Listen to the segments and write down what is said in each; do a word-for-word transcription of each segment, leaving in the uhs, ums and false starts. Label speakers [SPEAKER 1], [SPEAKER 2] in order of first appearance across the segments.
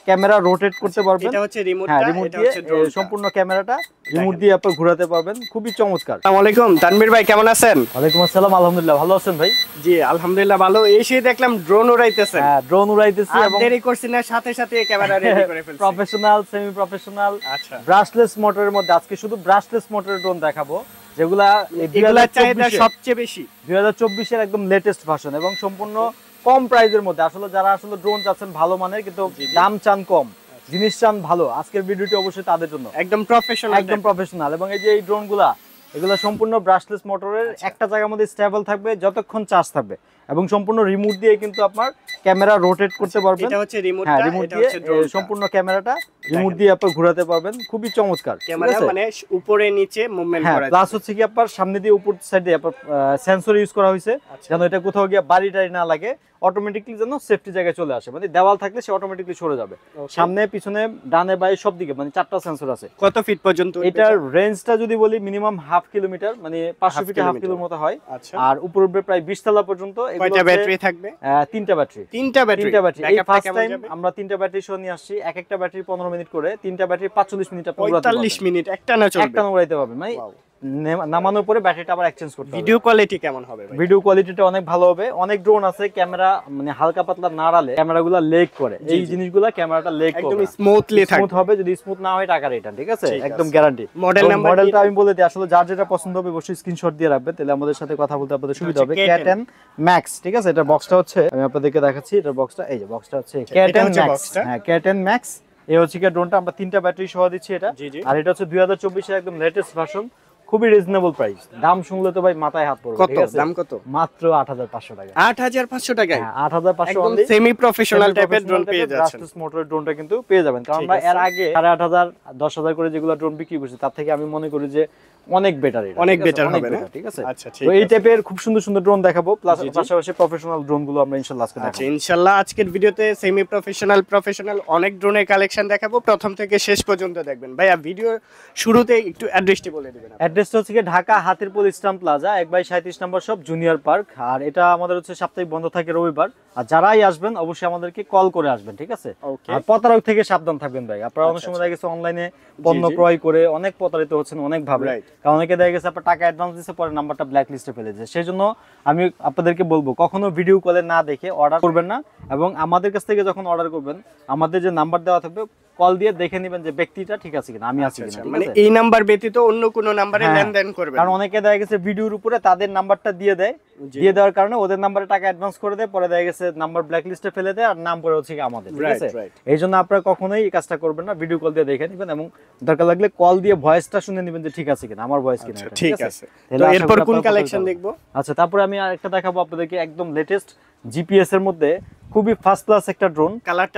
[SPEAKER 1] Camera rotate করতে পারবেন।
[SPEAKER 2] এটা হচ্ছে রিমোটটা,
[SPEAKER 1] এটা হচ্ছে ড্রোন, সম্পূর্ণ ক্যামেরাটা রিমোট দিয়ে আপনি ঘোরাতে পারবেন, খুবই চমৎকার।
[SPEAKER 2] আসসালামু আলাইকুম তানভীর ভাই, কেমন আছেন?
[SPEAKER 1] ওয়ালাইকুম আসসালাম, আলহামদুলিল্লাহ, ভালো আছেন ভাই?
[SPEAKER 2] জি আলহামদুলিল্লাহ ভালো। এসে দেখলাম ড্রোন উড়াইতেছেন।
[SPEAKER 1] হ্যাঁ, ড্রোন উড়াইতেছি
[SPEAKER 2] এবং দেরি করছি না, সাথে সাথে ক্যামেরা রেডি করে ফেলছি।
[SPEAKER 1] প্রফেশনাল, সেমি প্রফেশনাল,
[SPEAKER 2] আচ্ছা,
[SPEAKER 1] ব্রাশলেস মোটরের মধ্যে আজকে শুধু ব্রাশলেস মোটরের ড্রোন দেখাবো, যেগুলা
[SPEAKER 2] এগুলা চাহিদা সবচেয়ে বেশি,
[SPEAKER 1] দুই হাজার চব্বিশ এর একদম লেটেস্ট ভার্সন এবং সম্পূর্ণ কম প্রাইসের মধ্যে। আসলে যারা আসলে ড্রোন চাচ্ছেন ভালো মানের কিন্তু দাম চান কম, জিনিস চান ভালো, আজকের ভিডিওটি অবশ্যই তাদের জন্য।
[SPEAKER 2] একদম প্রফেশনাল,
[SPEAKER 1] একদম প্রফেশনাল। এবং এই যে এই ড্রোনগুলা, এগুলা সম্পূর্ণ ব্রাশলেস মোটরের, একটা জায়গার মধ্যে স্টেবল থাকবে যতক্ষণ চার্জ থাকবে এবং সম্পূর্ণ রিমোট দিয়ে কিন্তু আপনার ক্যামেরা রোটেট করতে পারবেন।
[SPEAKER 2] এটা হচ্ছে রিমোটটা,
[SPEAKER 1] এটা হচ্ছে ড্রোন, সম্পূর্ণ ক্যামেরাটা রিমোট দিয়ে আপনি ঘোরাতে পারবেন, খুবই চমৎকার।
[SPEAKER 2] ক্যামেরা মানে উপরে নিচে মুভমেন্ট করা যায়।
[SPEAKER 1] প্লাস হচ্ছে কি আপনার সামনে দিয়ে উপর সাইডে আপনার সেন্সর ইউজ করা হয়েছে, যেন এটা কোথাও গিয়ে বাড়ি টাড়ি না লাগে, অটোমেটিকলি যেন সেফটি জায়গায় চলে আসে, মানে দেওয়াল থাকলে সে অটোমেটিকলি সরে যাবে। সামনে পিছনে ডানে বাঁয়ে সব দিকে মানে চারটা সেন্সর আছে।
[SPEAKER 2] কত ফিট পর্যন্ত?
[SPEAKER 1] এটার রেঞ্জটা যদি বলি মিনিমাম হাফ কিলোমিটার, মানে পাঁচশো ফিট হাফ কিলোর মতো হয়। আর উপর উপরে প্রায় বিশ তলা পর্যন্ত।
[SPEAKER 2] কয়টা ব্যাটারি থাকবে?
[SPEAKER 1] তিনটা ব্যাটারি।
[SPEAKER 2] তিনটা ব্যাটারি
[SPEAKER 1] তিনটা ব্যাটারি। এই ফার্স্ট টাইম আমরা তিনটা ব্যাটারি সহ নিয়ে আসছি। এক একটা ব্যাটারি পনেরো মিনিট করে, তিনটা ব্যাটারি পাঁচচল্লিশ মিনিট আপনি উড়াতে পারবেন।
[SPEAKER 2] পঁয়তাল্লিশ মিনিট একটা না চলবে,
[SPEAKER 1] একটা না উড়াইতে পারবেন। মানে নামানোর পরে ব্যাটারিটা আবার এক্সচেঞ্জ করতে হবে।
[SPEAKER 2] ভিডিও কোয়ালিটি কেমন হবে ভাই?
[SPEAKER 1] ভিডিও কোয়ালিটিটা অনেক ভালো হবে। অনেক ড্রোন আছে ক্যামেরা মানে হালকা পাতলা নাড়ালে ক্যামেরাগুলো লেগ করে, এই জিনিসগুলো ক্যামেরাটা লেগ করবে,
[SPEAKER 2] একদম স্মুথলি থাকবে।
[SPEAKER 1] স্মুথ হবে, যদি স্মুথ না হয় টাকা রিটার্ন, ঠিক আছে? একদম গ্যারান্টি।
[SPEAKER 2] মডেল নাম্বার
[SPEAKER 1] মডেলটা আমি বলে দিই, আসলে যার যেটা পছন্দ হবে অবশ্যই স্ক্রিনশট দিয়ে রাখবেন, তাহলে আমাদের সাথে কথা বলতে আপনাদের সুবিধা হবে। কে টেন ম্যাক্স, ঠিক আছে? এটা বক্সটা হচ্ছে, আমি আপনাদেরকে দেখাচ্ছি, এটা বক্সটা, এই যে বক্সটা হচ্ছে কে টেন ম্যাক্স। হ্যাঁ, কে টেন ম্যাক্স। এই হচ্ছে কি ড্রোনটা আমরা তিনটা ব্যাটারি সহ দিচ্ছি এটা। আর এটা হচ্ছে দুই হাজার চব্বিশ এর একদম লেটেস্ট ভার্সন, খুবই রিজনেবল প্রাইস। দাম শুনলে তো ভাই মাথায় হাত পড়বে।
[SPEAKER 2] কত দাম? কত?
[SPEAKER 1] মাত্র আট হাজার পাঁচশো টাকা।
[SPEAKER 2] আট হাজার পাঁচশো টাকায়?
[SPEAKER 1] হ্যাঁ, আট হাজার পাঁচশো
[SPEAKER 2] একদম সেমি প্রফেশনাল টাইপের ড্রোন পেয়ে যাচ্ছেন।
[SPEAKER 1] ব্রাশলেস মোটরের ড্রোনটা কিন্তু পেয়ে যাবেন, কারণ আমরা এর আগে সাড়ে আট হাজার দশ হাজার করে যেগুলো ড্রোন বিক্রি করছি, তার থেকে আমি মনে করি যে অনেক বেটার,
[SPEAKER 2] অনেক বেটার হবে না?
[SPEAKER 1] ঠিক আছে।
[SPEAKER 2] আচ্ছা, ঠিক
[SPEAKER 1] তো এই
[SPEAKER 2] আছে।
[SPEAKER 1] টাইপের খুব সুন্দর সুন্দর ড্রোন দেখাবো, প্লাস পাশাপাশি প্রফেশনাল ড্রোন গুলো আমরা ইনশাআল্লাহ আজকে দেখাবো।
[SPEAKER 2] আচ্ছা, ইনশাআল্লাহ আজকের ভিডিওতে সেমি প্রফেশনাল, প্রফেশনাল অনেক ড্রোনের কালেকশন দেখাবো, প্রথম থেকে শেষ পর্যন্ত দেখবেন। ভাইয়া ভিডিও শুরুতে একটু অ্যাড্রেসটি বলে দিবেন।
[SPEAKER 1] অ্যাড্রেসটা হচ্ছে ঢাকা হাতিরপুল ইস্টার্ন প্লাজা, এক বাই সাঁইত্রিশ নম্বর শপ, জুনিয়র পার্ক। আর এটা আমাদের হচ্ছে সাপ্তাহিক বন্ধ থাকে রবিবার। আর যারাই আসবেন অবশ্যই আমাদেরকে কল করে আসবেন, ঠিক আছে? আর প্রতারক থেকে সাবধান থাকবেন ভাই। আপনারা অনেক সময় দেখা গেছে অনলাইনে পণ্য ক্রয় করে অনেক প্রতারিত হচ্ছেন অনেক ভাবে, কারণ অনেকে দেখা গেছে আপনার টাকা অ্যাডভান্স দিচ্ছে, পরে নাম্বারটা ব্ল্যাক লিস্টে ফেলে যায়। সেই জন্য আমি আপনাদেরকে বলবো কখনো ভিডিও কলে না দেখে অর্ডার করবেন না, এবং আমাদের কাছ থেকে যখন অর্ডার করবেন আমাদের যে নাম্বার দেওয়া থাকবে কল দিয়ে দেখে নেবেন যে ব্যক্তিটা ঠিক আছে কিনা, আমি আছি কিনা।
[SPEAKER 2] মানে এই নাম্বার ব্যতীত অন্য কোনো নম্বরে লেনদেন করবেন,
[SPEAKER 1] কারণ অনেকে দেখা গেছে ভিডিওর উপরে তাদের নাম্বারটা দিয়ে দেয়, দিয়ে দেওয়ার কারণে ওদের নাম্বারে টাকা অ্যাডভান্স করে দেয়, পরে দেখা গেছে নাম্বার ব্ল্যাক লিস্টে ফেলে দেয় আর নাম পরে হচ্ছে আমাদের, ঠিক আছে? এই জন্য আপনারা কখনোই এই কাজটা করবেন না, ভিডিও কল দিয়ে দেখে নেবেন এবং দরকার লাগলে কল দিয়ে ভয়েসটা শুনে নেবেন যে ঠিক আছে কিনা, আমার ভয়েস কিনা।
[SPEAKER 2] ঠিক আছে, তো এরপর কোন কালেকশন দেখবো?
[SPEAKER 1] আচ্ছা, তারপরে আমি আরেকটা দেখাবো আপনাদেরকে, একদম লেটেস্ট জিপিএস এর মধ্যে খুবই ফার্স্ট ক্লাস একটা ড্রোন।
[SPEAKER 2] কালারটা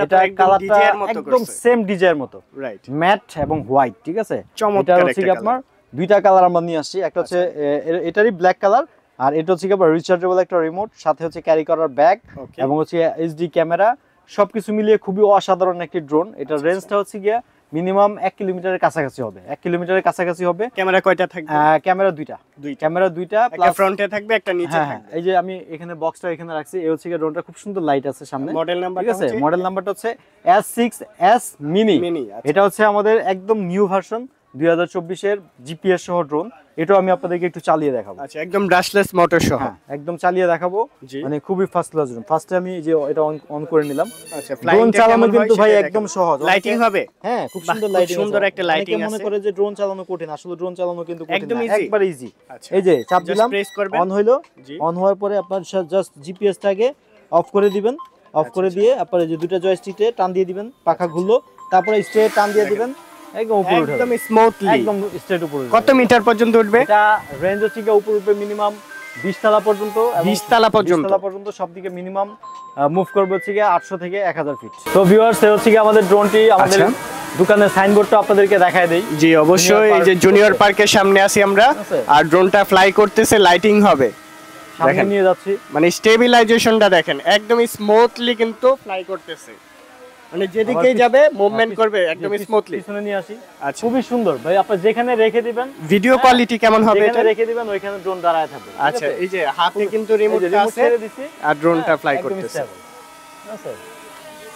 [SPEAKER 1] একদম সেম ডিজাইনের মতো, রাইট, ম্যাট এবং হোয়াইট, ঠিক আছে? এটা হচ্ছে কি আপনার দুইটা কালার আমরা নিয়ে আসছি, একটা হচ্ছে এটারই ব্ল্যাক কালার, আর এটা হচ্ছে কি আপনার রিচার্জেবল একটা রিমোট, সাথে হচ্ছে ক্যারি করার ব্যাগ এবং হচ্ছে এইচডি ক্যামেরা, সবকিছু মিলিয়ে খুবই অসাধারণ একটি ড্রোন। এটার রেঞ্জটা হচ্ছে গিয়া মিনিমাম এক কিলোমিটারের কাছাকাছি হবে, এক কিলোমিটারের কাছাকাছি হবে।
[SPEAKER 2] ক্যামেরা কয়টা থাকবে?
[SPEAKER 1] ক্যামেরা দুইটা, ক্যামেরা দুইটা,
[SPEAKER 2] প্লাস ফ্রন্টে থাকবে, একটা নিচে থাকবে।
[SPEAKER 1] এই যে আমি এখানে বক্সটা এখানে রাখছি, এই হচ্ছে ড্রোনটা খুব সুন্দর লাইট আছে সামনে।
[SPEAKER 2] মডেল নাম্বার,
[SPEAKER 1] ঠিক আছে? মডেল নাম্বারটা হচ্ছে এস সিক্স এস মিনি। এটা হচ্ছে আমাদের একদম নিউ ভার্সন দুই হাজার চব্বিশ এর জিপিএস সহ ড্রোন। এটাও আমি আপনাদেরকে একটু চালিয়ে দেখাবো।
[SPEAKER 2] আচ্ছা, একদম ব্রাশলেস মোটর সহ,
[SPEAKER 1] হ্যাঁ একদম চালিয়ে দেখাবো, মানে খুবই ফার্স্ট ক্লাস ড্রোন। ফার্স্টে আমি যে এটা অন করে নিলাম।
[SPEAKER 2] আচ্ছা,
[SPEAKER 1] ড্রোন চালানো কিন্তু ভাই একদম সহজ।
[SPEAKER 2] লাইটিং হবে?
[SPEAKER 1] হ্যাঁ, খুব সুন্দর লাইটিং,
[SPEAKER 2] সুন্দর একটা লাইটিং আছে।
[SPEAKER 1] মনে করে যে ড্রোন চালানো কঠিন, আসলে ড্রোন চালানো কিন্তু
[SPEAKER 2] একদম
[SPEAKER 1] ইজি, একবার ইজি। এই যে চাপ দিলাম, অন হইলো, অন হওয়ার পরে আপনার জাস্ট জিপিএসটাকে অফ করে দিবেন, অফ করে দিয়ে আপনার এই যে দুটো জয়স্টিকে টান দিয়ে দিবেন, পাখা ঘুরলো, তারপরে স্ট্রেট টান দিয়ে দিবেন, একদম উপরে উঠবে,
[SPEAKER 2] একদম স্মুথলি,
[SPEAKER 1] একদম স্ট্রেট উপরে।
[SPEAKER 2] কত মিটার পর্যন্ত উঠবে?
[SPEAKER 1] এটা রেঞ্জ হচ্ছে কি উপরে উঠবে মিনিমাম বিশ তলা পর্যন্ত,
[SPEAKER 2] বিশ তলা পর্যন্ত,
[SPEAKER 1] বিশ তলা পর্যন্ত সবদিকে মিনিমাম মুভ করবে হচ্ছে কি আটশো থেকে এক হাজার ফিট। তো ভিউয়ার্স, এই হচ্ছে কি আমাদের ড্রোনটি, আমাদের দোকানের সাইনবোর্ডটা আপনাদেরকে দেখায় দেই।
[SPEAKER 2] জি অবশ্যই, এই যে জুনিয়র পার্কের সামনে আছি আমরা, আর ড্রোনটা ফ্লাই করতেছে, লাইটিং হবে,
[SPEAKER 1] সামনে নিয়ে যাচ্ছি,
[SPEAKER 2] মানে স্টেবিলাইজেশনটা দেখেন, একদম স্মুথলি কিন্তু ফ্লাই করতেছে, মানে যেদিকেই যাবে মুভমেন্ট করবে একদম স্মুথলি।
[SPEAKER 1] পিছনে নিয়ে আসি। আচ্ছা, খুবই সুন্দর ভাই, আপনি যেখানে রেখে দিবেন,
[SPEAKER 2] ভিডিও কোয়ালিটি কেমন হবে
[SPEAKER 1] এটা রেখে দিবেন, ওইখানে ড্রোন দাঁড়ায় থাকবে।
[SPEAKER 2] আচ্ছা, এই যে হাতে কিন্তু রিমোটটা আছে আর ড্রোনটা ফ্লাই করতেছে।
[SPEAKER 1] আচ্ছা,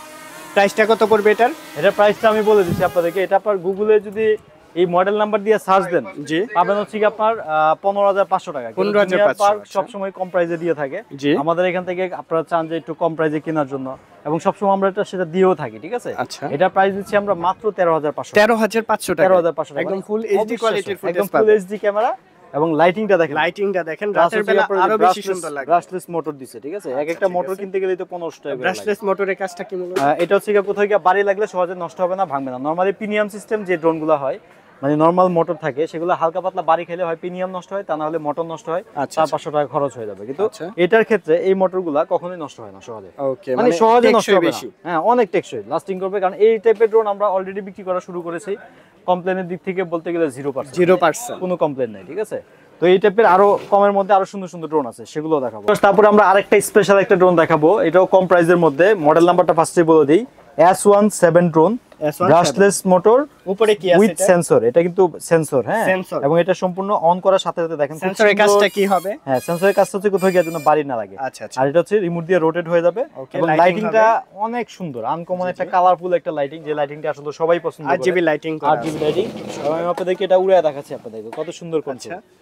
[SPEAKER 2] প্রাইসটা কত পড়বে এটার?
[SPEAKER 1] এটার প্রাইসটা আমি বলে দিচ্ছি আপনাদেরকে। এটা আপনার গুগলে যদি এই মডেল নাম্বার দিয়ে সার্চ দেন,
[SPEAKER 2] জি,
[SPEAKER 1] পাবেন হচ্ছে কি আপনার পনেরো হাজার পাঁচশো টাকা।
[SPEAKER 2] পনেরো হাজার পাঁচশো
[SPEAKER 1] সবসময় কম প্রাইসে দিয়ে থাকে।
[SPEAKER 2] জি,
[SPEAKER 1] আমাদের এখান থেকে আপনারা চান যে একটু কম প্রাইসে কেনার জন্য, এবং সবসময় আমরা এটা সেটা দিয়েও থাকি, ঠিক আছে।
[SPEAKER 2] আচ্ছা,
[SPEAKER 1] এটা প্রাইস দিচ্ছি আমরা মাত্র তেরো হাজার পাঁচশো
[SPEAKER 2] তেরো হাজার পাঁচশো টাকা,
[SPEAKER 1] তেরো হাজার পাঁচশো টাকা,
[SPEAKER 2] একদম ফুল এইচডি কোয়ালিটির ফুটেজ
[SPEAKER 1] একদম ফুল
[SPEAKER 2] পাবেন।
[SPEAKER 1] এইচডি ক্যামেরা, এবং লাইটিংটা দেখেন,
[SPEAKER 2] লাইটিংটা দেখেন রাতের বেলা আরো বেশি সুন্দর লাগে।
[SPEAKER 1] ব্রাশলেস মোটর দিছে, ঠিক আছে। এক একটা মোটর কিনতে গেলে তো পনেরোশো টাকা।
[SPEAKER 2] ব্রাশলেস মোটরের কাজটা কি মূলত?
[SPEAKER 1] এটা হচ্ছে কি কোথাও গিয়ে বাড়ি লাগলে সহজে নষ্ট হবে না, ভাঙবে না। নরমালি প্রিমিয়াম সিস্টেম যে ড্রোনগুলো হয়, মানে নরমাল মোটর থাকে, সেগুলো হালকা পাতলা বাড়ি খেলে হয় প্রিমিয়াম নষ্ট হয়, তা না হলে মোটর নষ্ট হয়, চার পাঁচশো টাকা খরচ হয়ে যাবে। কিন্তু এটার ক্ষেত্রে এই মোটরগুলা কখনোই নষ্ট হয় না সহজে,
[SPEAKER 2] ওকে,
[SPEAKER 1] মানে সহজে নষ্ট হবে না। হ্যাঁ, অনেক টেকসই, লাস্টিং করবে। কারণ এই টাইপের ড্রোন আমরা অলরেডি বিক্রি করা শুরু করেছি। কমপ্লেনের দিক থেকে বলতে গেলে জিরো পার্সেন্ট
[SPEAKER 2] জিরো পার্সেন্ট
[SPEAKER 1] কোনো কমপ্লেন নাই, ঠিক আছে। তো এই টাইপের আরো কমের মধ্যে আরো সুন্দর সুন্দর ড্রোন আছে, সেগুলো দেখাবো। তারপরে আমরা আরেকটা স্পেশাল একটা ড্রোন দেখাবো, এটাও কম প্রাইসের মধ্যে। মডেল নাম্বারটা ফার্স্টে বলে দিই, S one seven drone, brushless motor,
[SPEAKER 2] উপরে কি আছে
[SPEAKER 1] উইথ সেন্সর। এটা কিন্তু সেন্সর, হ্যাঁ,
[SPEAKER 2] Sensor।
[SPEAKER 1] এবং এটা সম্পূর্ণ অন করার সাথে সাথে দেখেন
[SPEAKER 2] সেন্সরের কাজটা কি হবে?
[SPEAKER 1] হ্যাঁ, সেন্সরের কাজটা হচ্ছে কোথাও গিয়ে যেন বাড়ি না লাগে।
[SPEAKER 2] আচ্ছা আচ্ছা,
[SPEAKER 1] আর এটা হচ্ছে রিমোট দিয়ে রোটেট হয়ে যাবে, এবং লাইটিংটা অনেক সুন্দর, আনকমন একটা কালারফুল একটা লাইটিং, যে লাইটিংটা আসলে সবাই পছন্দ করে।
[SPEAKER 2] আরজিবি লাইটিং করা,
[SPEAKER 1] আরজিবি লাইটিং। আমি আপনাদেরকে এটা উড়ে দেখাচ্ছি আপনাদেরকে কত সুন্দর কনসেপ্ট।
[SPEAKER 2] আচ্ছা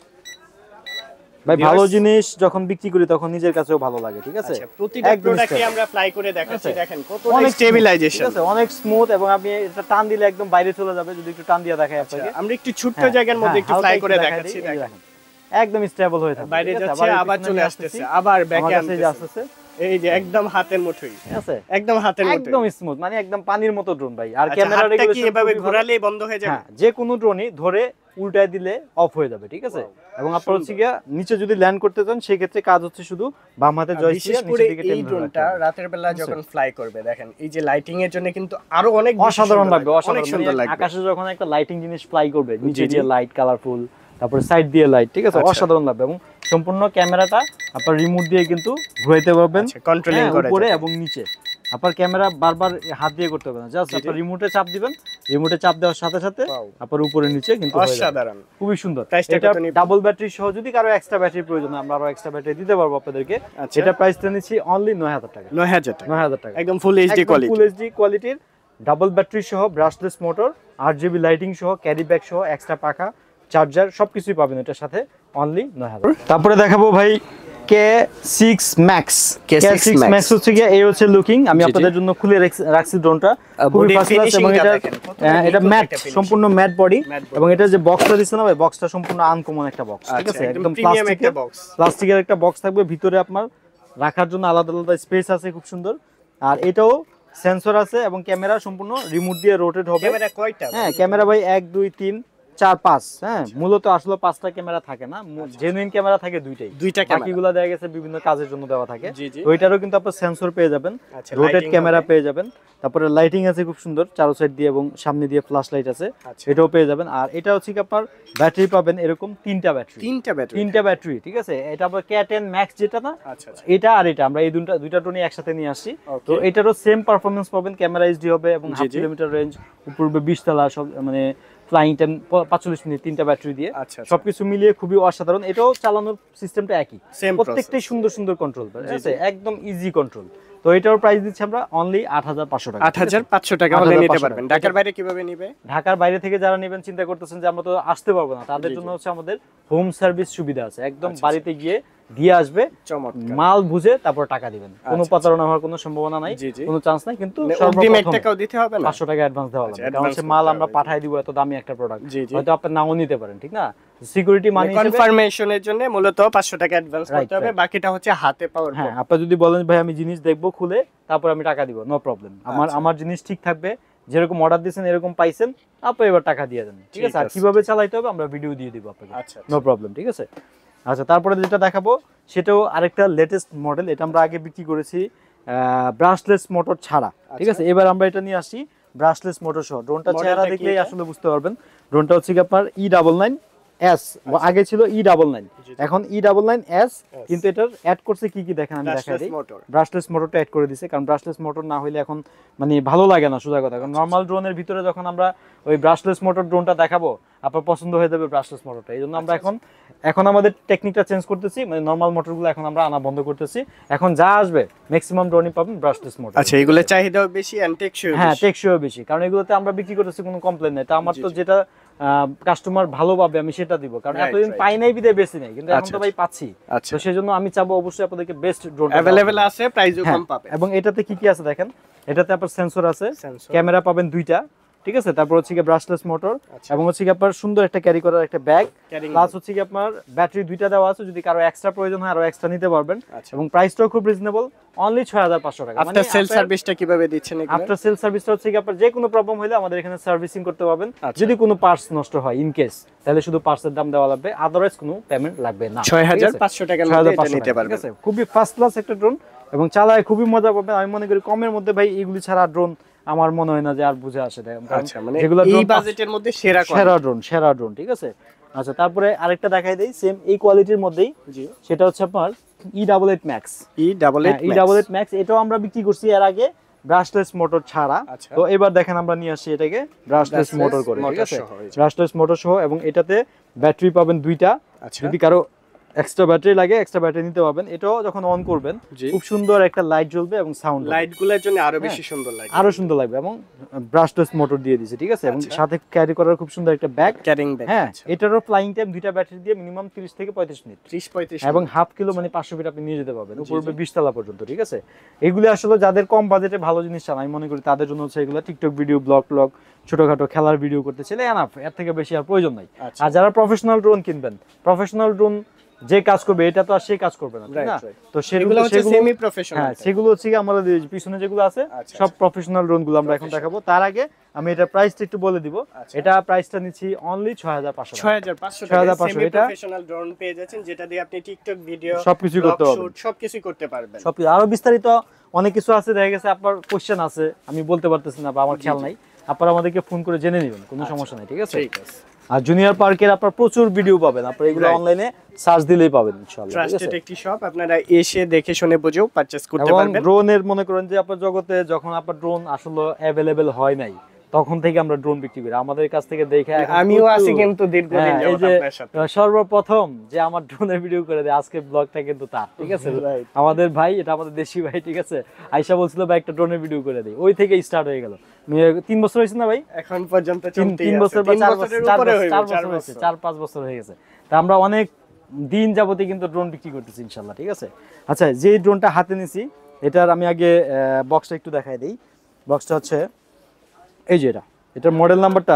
[SPEAKER 1] ভাই, ভালো জিনিস যখন বিক্রি করি তখন নিজের কাছেও ভালো লাগে, ঠিক আছে।
[SPEAKER 2] আচ্ছা, প্রতিটা প্রোডাক্টে আমরা ফ্লাই করে দেখাচ্ছি, দেখেন কত
[SPEAKER 1] অনেক
[SPEAKER 2] স্টেবিলাইজেশন,
[SPEAKER 1] ঠিক আছে, অনেক স্মুথ, এবং আপনি এটা টান দিলে একদম বাইরে চলে যাবে। যদি একটু টান দিয়ে দেখাই আপনাকে,
[SPEAKER 2] আমরা একটু ছোট্ট জায়গার মধ্যে একটু ফ্লাই করে দেখাচ্ছি, দেখেন
[SPEAKER 1] একদম স্টেবল হয়ে থাকে,
[SPEAKER 2] বাইরে যাচ্ছে আবার চলে আসতেছে, আবার ব্যাকে আসতেছে, এই যে একদম হাতের মুঠোই, ঠিক আছে, একদম হাতের মুঠোই,
[SPEAKER 1] একদম স্মুথ, মানে একদম পানির মতো ড্রোন ভাই। আর ক্যামেরা রেগুলেশন
[SPEAKER 2] কি এভাবে ঘোরালেই বন্ধ হয়ে যাবে,
[SPEAKER 1] হ্যাঁ, যে কোনো ড্রোনই ধরে উল্টায় দিলে অফ হয়ে যাবে, ঠিক আছে। এবং আপনার হচ্ছে গিয়া নিচে যদি ল্যান্ড করতে চান, সেই ক্ষেত্রে কাজ হচ্ছে শুধু বাম হাতে জয়স্টিক নিচের দিকে টেনে
[SPEAKER 2] এই ড্রোনটা রাতের বেলা যখন ফ্লাই করবে, দেখেন এই যে লাইটিং এর জন্য কিন্তু আরো অনেক
[SPEAKER 1] অসাধারণ লাগবে,
[SPEAKER 2] অনেক সুন্দর লাগবে।
[SPEAKER 1] আকাশে যখন একটা লাইটিং জিনিস ফ্লাই করবে, নিচে দিয়ে লাইট কালারফুল, তারপরে সাইড দিয়ে লাইট, ঠিক আছে, অসাধারণ লাগবে। এবং সম্পূর্ণ ক্যামেরাটা আপনার রিমোট দিয়ে কিন্তু ঘুরাইতে পারবেন,
[SPEAKER 2] কন্ট্রোলিং করে
[SPEAKER 1] উপরে এবং নিচে। আপনার ক্যামেরা বারবার হাত দিয়ে করতে হবে না, জাস্ট আপনার রিমোটে চাপ দিবেন, রিমোটে চাপ দেওয়ার সাথে সাথে আপনার উপরে নিচে কিন্তু
[SPEAKER 2] অসাধারণ,
[SPEAKER 1] খুবই সুন্দর। এটা ডাবল ব্যাটারি সহ, যদি কারো এক্সট্রা ব্যাটারি প্রয়োজন আমরা আরো এক্সট্রা ব্যাটারি দিতে পারবো আপনাদেরকে। এটা প্রাইসটা নিচ্ছি অনলি নয় হাজার টাকা।
[SPEAKER 2] নয় হাজার টাকা,
[SPEAKER 1] নয় হাজার টাকা,
[SPEAKER 2] একদম full HD quality,
[SPEAKER 1] full HD কোয়ালিটির ডাবল ব্যাটারি সহ, ব্রাশলেস মোটর, আরজিবি লাইটিং সহ, ক্যারি ব্যাগ সহ, এক্সট্রা পাখা, চার্জার সবকিছুই পাবেন এটার সাথে, অনলি নয় হাজার। তারপরে দেখাবো ভাই K six max. K six max হচ্ছে গিয়ে এই হচ্ছে লুকিং। আমি আপনাদের জন্য খুলে রাখছি ড্রোনটা, খুবই ফার্স্ট ক্লাস, এবং এটা এটা ম্যাট, সম্পূর্ণ ম্যাট বডি, এবং এটা যে বক্সটা দিচ্ছে না ভাই, বক্সটা সম্পূর্ণ আনকমন একটা বক্স, ঠিক আছে, একদম প্লাস্টিকের বক্স, প্লাস্টিকের একটা বক্স থাকবে, ভিতরে আপনার রাখার জন্য আলাদা আলাদা স্পেস আছে, খুব সুন্দর। আর এটাও সেন্সর আছে, এবং ক্যামেরা সম্পূর্ণ রিমোট দিয়ে রোটেট হবে।
[SPEAKER 2] ক্যামেরা কয়টা?
[SPEAKER 1] হ্যাঁ, ক্যামেরা ভাই এক দুই তিন চার পাঁচ, হ্যাঁ, মূলত আসলে পাঁচটা ক্যামেরা থাকে না, জেনুইন ক্যামেরা থাকে দুইটাই,
[SPEAKER 2] দুইটা ক্যামেরা,
[SPEAKER 1] বাকিগুলো দেয়া গেছে বিভিন্ন কাজের জন্য দেওয়া থাকে। ওইটারও কিন্তু আপনার সেন্সর পেয়ে যাবেন, রোটেট ক্যামেরা পেয়ে যাবেন, তারপরে লাইটিং আছে খুব সুন্দর চারো সাইড দিয়ে, এবং সামনে দিয়ে ফ্ল্যাশ লাইট আছে, এটাও পেয়ে যাবেন। আর এটা হচ্ছে কি আপনার ব্যাটারি পাবেন এরকম তিনটা ব্যাটারি,
[SPEAKER 2] তিনটা ব্যাটারি,
[SPEAKER 1] তিনটা ব্যাটারি, ঠিক আছে। এটা আপনার কে টেন ম্যাক্স যেটা না, এটা আর এটা আমরা এই দুইটা দুইটা ড্রোনই একসাথে নিয়ে আসছি। তো এটারও সেম পারফরম্যান্স পাবেন, ক্যামেরা এইচডি হবে, এবং হাফ কিলোমিটার রেঞ্জ, উপরে বিশ তলা, সব মানে ফ্লাইং টাইম পাঁচচল্লিশ মিনিট, তিনটা ব্যাটারি দিয়ে সবকিছু মিলিয়ে খুবই অসাধারণ। এটাও চালানোর সিস্টেমটা একই, প্রত্যেকটাই সুন্দর সুন্দর কন্ট্রোল, ঠিক আছে, একদম ইজি কন্ট্রোল। তো এটার প্রাইস দিচ্ছি আমরা অনলি আট হাজার পাঁচশো টাকা।
[SPEAKER 2] আট হাজার পাঁচশো টাকা হলে নিতে পারবেন। ঢাকার বাইরে কিভাবে নিবে?
[SPEAKER 1] ঢাকার বাইরে থেকে যারা নেবেন, চিন্তা করতেছেন যে আমরা তো আসতে পারবো না, তাদের জন্য হচ্ছে আমাদের হোম সার্ভিস সুবিধা আছে, একদম বাড়িতে গিয়ে দিয়ে আসবে, মাল বুঝে তারপর টাকা দিবেন, কোনো প্রতারণা হওয়ার কোনো সম্ভাবনা নাই, কোনো চান্স নাই। কিন্তু
[SPEAKER 2] সর্বপ্রথম টাকাও দিতে হবে না,
[SPEAKER 1] পাঁচশো টাকা অ্যাডভান্স দেওয়া লাগবে, কারণ হচ্ছে মাল আমরা পাঠিয়ে দিব, এত দামি একটা প্রোডাক্ট, হয়তো আপনি নাও নিতে পারেন, ঠিক না। সিকিউরিটি মানি
[SPEAKER 2] কনফার্মেশনের জন্য মূলত পাঁচশো টাকা অ্যাডভান্স করতে হবে, বাকিটা হচ্ছে হাতে পাওয়ার।
[SPEAKER 1] হ্যাঁ, আপনি যদি বলেন ভাই আমি জিনিস দেখবো খুলে তারপর আমি টাকা দিব, নো প্রবলেম, আমার আমার জিনিস ঠিক থাকবে, যেরকম অর্ডার দিয়েছেন এরকম পাইছেন, আপনি এবার টাকা দিয়ে দেন, ঠিক আছে। আর কিভাবে চালাইতে হবে আমরা ভিডিও দিয়ে দিব আপনাকে, নো প্রবলেম, ঠিক আছে। আচ্ছা, তারপরে যেটা দেখাবো সেটাও আরেকটা লেটেস্ট মডেল, এটা আমরা আগে বিক্রি করেছি ব্রাশলেস মোটর ছাড়া, ঠিক আছে। এবার আমরা এটা নিয়ে আসি ব্রাশলেস মোটর সহ। ড্রোনটা চেহারা দেখলেই আসলে বুঝতে পারবেন, ড্রোনটা হচ্ছে কি আপনার ই ডাবল নাইন এস, আগে ছিল ই ডাবল নাইন, এখন ই ডাবল নাইন এস, কিন্তু এটার অ্যাড করছে কি কি দেখেন আমি দেখাই দিই। ব্রাশলেস মোটরটা অ্যাড করে দিয়েছে, কারণ ব্রাশলেস মোটর না হইলে এখন মানে ভালো লাগে না সোজা কথা। কারণ নর্মাল ড্রোনের ভিতরে যখন আমরা ওই ব্রাশলেস মোটর ড্রোনটা দেখাবো আপনার পছন্দ হয়ে যাবে ব্রাশলেস মোটরটা, এই জন্য আমরা এখন এখন আমাদের টেকনিকটা চেঞ্জ করতেছি, মানে নর্মাল মোটরগুলো এখন আমরা আনা বন্ধ করতেছি। এখন যা আসবে ম্যাক্সিমাম ড্রোনই পাবেন ব্রাশলেস মোটর।
[SPEAKER 2] আচ্ছা, এগুলো চাহিদাও বেশি এন্ড টেকসই,
[SPEAKER 1] হ্যাঁ টেকসইও বেশি, কারণ এগুলোতে আমরা বিক্রি করতেছি কোনো কমপ্লেন নেই। তা আমার তো যেটা কাস্টমার ভালো পাবে আমি সেটা দিব, কারণ এতদিন পাই নাই বিদে বেশি নাই, কিন্তু এখন তো ভাই পাচ্ছি। তো সেজন্য আমি চাবো অবশ্যই আপনাদেরকে বেস্ট ড্রোন
[SPEAKER 2] अवेलेबल আছে, প্রাইসও কম পাবেন।
[SPEAKER 1] এবং এটাতে কি কি আছে দেখেন, এটাতে আপনার সেন্সর আছে, ক্যামেরা পাবেন দুইটা, ঠিক আছে। তারপর হচ্ছে কি ব্রাশলেস মোটর, এবং হচ্ছে কি আপনার সুন্দর একটা ক্যারি করার একটা ব্যাগ, প্লাস হচ্ছে কি আপনার ব্যাটারি দুইটা দেওয়া আছে, যদি কারো এক্সট্রা প্রয়োজন হয় আরো এক্সট্রা নিতে পারবেন। এবং প্রাইসটাও খুব রিজনেবল, অনলি ছয় হাজার পাঁচশো টাকা।
[SPEAKER 2] আফটার সেল সার্ভিসটা কিভাবে দিচ্ছেন এগুলো?
[SPEAKER 1] আফটার সেল সার্ভিসটা হচ্ছে কি আপনার যে কোনো প্রবলেম হলে আমাদের এখানে সার্ভিসিং করতে পারবেন। যদি কোনো পার্টস নষ্ট হয় ইন কেস, তাহলে শুধু পার্টসের দাম দেওয়া লাগবে, আদারওয়াইজ কোনো পেমেন্ট লাগবে না।
[SPEAKER 2] ছয় হাজার পাঁচশো টাকার মধ্যে এটা নিতে পারবেন,
[SPEAKER 1] ঠিক আছে। খুবই ফার্স্ট ক্লাস একটা ড্রোন, এবং চালায় খুবই মজা পাবেন। আমি মনে করি কমের মধ্যে ভাই এগুলি ছাড়া ড্রোন আমার মনে হয় না যে আর বুঝে আসে।
[SPEAKER 2] আচ্ছা, মানে এই বাজেটের মধ্যে সেরা
[SPEAKER 1] সেরা ড্রোন, সেরা ড্রোন, ঠিক আছে। আচ্ছা, তারপরে আরেকটা দেখাই দেই সেম এই কোয়ালিটির মধ্যেই, সেটা হচ্ছে আপনার E double eight max.
[SPEAKER 2] E double eight
[SPEAKER 1] E double eight max, এটাও আমরা বিক্রি করছি এর আগে ব্রাশলেস মোটর ছাড়া। তো এবার দেখেন আমরা নিয়ে আসছি এটাকে ব্রাশলেস মোটর করে, ঠিক আছে, ব্রাশলেস মোটর সহ। এবং এটাতে ব্যাটারি পাবেন দুইটা, যদি কারো এক্সট্রা ব্যাটারি লাগে এক্সট্রা ব্যাটারি নিতে পারবেন। এটাও যখন অন করবেন খুব সুন্দর একটা লাইট জ্বলবে, এবং সাউন্ড
[SPEAKER 2] লাইটগুলোর জন্য আরো বেশি সুন্দর লাগবে,
[SPEAKER 1] আরো সুন্দর লাগবে। এবং ব্রাশলেস মোটর দিয়ে দিয়েছে, ঠিক আছে। এবং সাথে ক্যারি করার খুব সুন্দর একটা ব্যাগ,
[SPEAKER 2] ক্যারিং ব্যাগ।
[SPEAKER 1] হ্যাঁ, এটারও ফ্লাইং টাইম দুইটা ব্যাটারি দিয়ে মিনিমাম ত্রিশ থেকে পঁয়ত্রিশ মিনিট,
[SPEAKER 2] ত্রিশ পঁয়ত্রিশ, এবং
[SPEAKER 1] হাফ কিলো মানে পাঁচশো ফিট আপনি নিয়ে যেতে পারবেন, উপরে বিশ তলা পর্যন্ত, ঠিক আছে। এগুলি আসলে যাদের কম বাজেটে ভালো জিনিস চান, আমি মনে করি তাদের জন্য হচ্ছে এগুলো। টিকটক ভিডিও, ব্লগ ব্লগ, ছোটখাটো খেলার ভিডিও করতে চাইলে এনাফ, এর থেকে বেশি আর প্রয়োজন নাই। আর যারা প্রফেশনাল ড্রোন কিনবেন, প্রফেশনাল ড্রোন যে কাজ করবে এটা তো আর সেই কাজ করবে না, তাই না? তো সেগুলো হচ্ছে সেমি প্রফেশনাল, হ্যাঁ, সেগুলো হচ্ছে আমাদের পিছনে যেগুলো আছে সব প্রফেশনাল ড্রোন গুলো আমরা এখন দেখাবো। তার আগে আমি এটা প্রাইসটা একটু বলে দিব। এটা প্রাইসটা নিচ্ছি অনলি ছয় হাজার পাঁচশো
[SPEAKER 2] ছয় হাজার পাঁচশো টাকা সেমি প্রফেশনাল ড্রোন পেয়ে যাচ্ছেন, যেটা দিয়ে আপনি টিকটক ভিডিও
[SPEAKER 1] সবকিছু করতে পারবেন,
[SPEAKER 2] সবকিছু করতে পারবেন।
[SPEAKER 1] সব আরো বিস্তারিত অনেক কিছু আছে, দেখা গেছে আপনার কোশ্চেন আছে আমি বলতে পারতেছি না বা আমার খেয়াল নাই, আপনারা আমাদেরকে ফোন করে জেনে নেবেন, কোনো সমস্যা নাই, ঠিক আছে।
[SPEAKER 2] ঠিক আছে।
[SPEAKER 1] আর জুনিয়র পার্কের আপনার প্রচুর ভিডিও পাবেন, আপনারা এগুলো অনলাইনে সার্চ দিলেই পাবেন ইনশাআল্লাহ।
[SPEAKER 2] ট্রাস্টেড একটি শপ, আপনারা এসে দেখে শুনে বুঝেও পারচেজ করতে পারবেন।
[SPEAKER 1] এবং ড্রোনের মনে করেন যে আপনার জগতে যখন আপনার ড্রোন আসলে अवेलेबल হয় নাই, তখন থেকে আমরা ড্রোন বিক্রি করি আমাদের কাছ থেকে দেখে।
[SPEAKER 2] আমিও আছি কিন্তু দীর্ঘদিন যাবত আপনার সাথে।
[SPEAKER 1] সর্বপ্রথম যে আমার ড্রোনের ভিডিও করে দেয় আজকে ব্লগটা কিন্তু তার, ঠিক আছে। আমাদের ভাই, এটা আমাদের দেশি ভাই, ঠিক আছে। আয়েশা বলছিল ভাই একটা ড্রোনের ভিডিও করে দেই, ওই থেকে স্টার্ট হয়ে গেল। তিন বছর হয়েছে না ভাই?
[SPEAKER 2] এখন পর্যন্ত
[SPEAKER 1] তিন বছর বা চার বছর, চার পাঁচ বছর হয়ে গেছে। তা আমরা অনেক দিন যাবতই কিন্তু ড্রোন বিক্রি করতেছি ইনশাল্লাহ, ঠিক আছে। আচ্ছা, যে ড্রোনটা হাতে নিছি এটার আমি আগে বক্সটা একটু দেখাই দিই। বক্সটা হচ্ছে এই যে এটা, এটার মডেল নাম্বারটা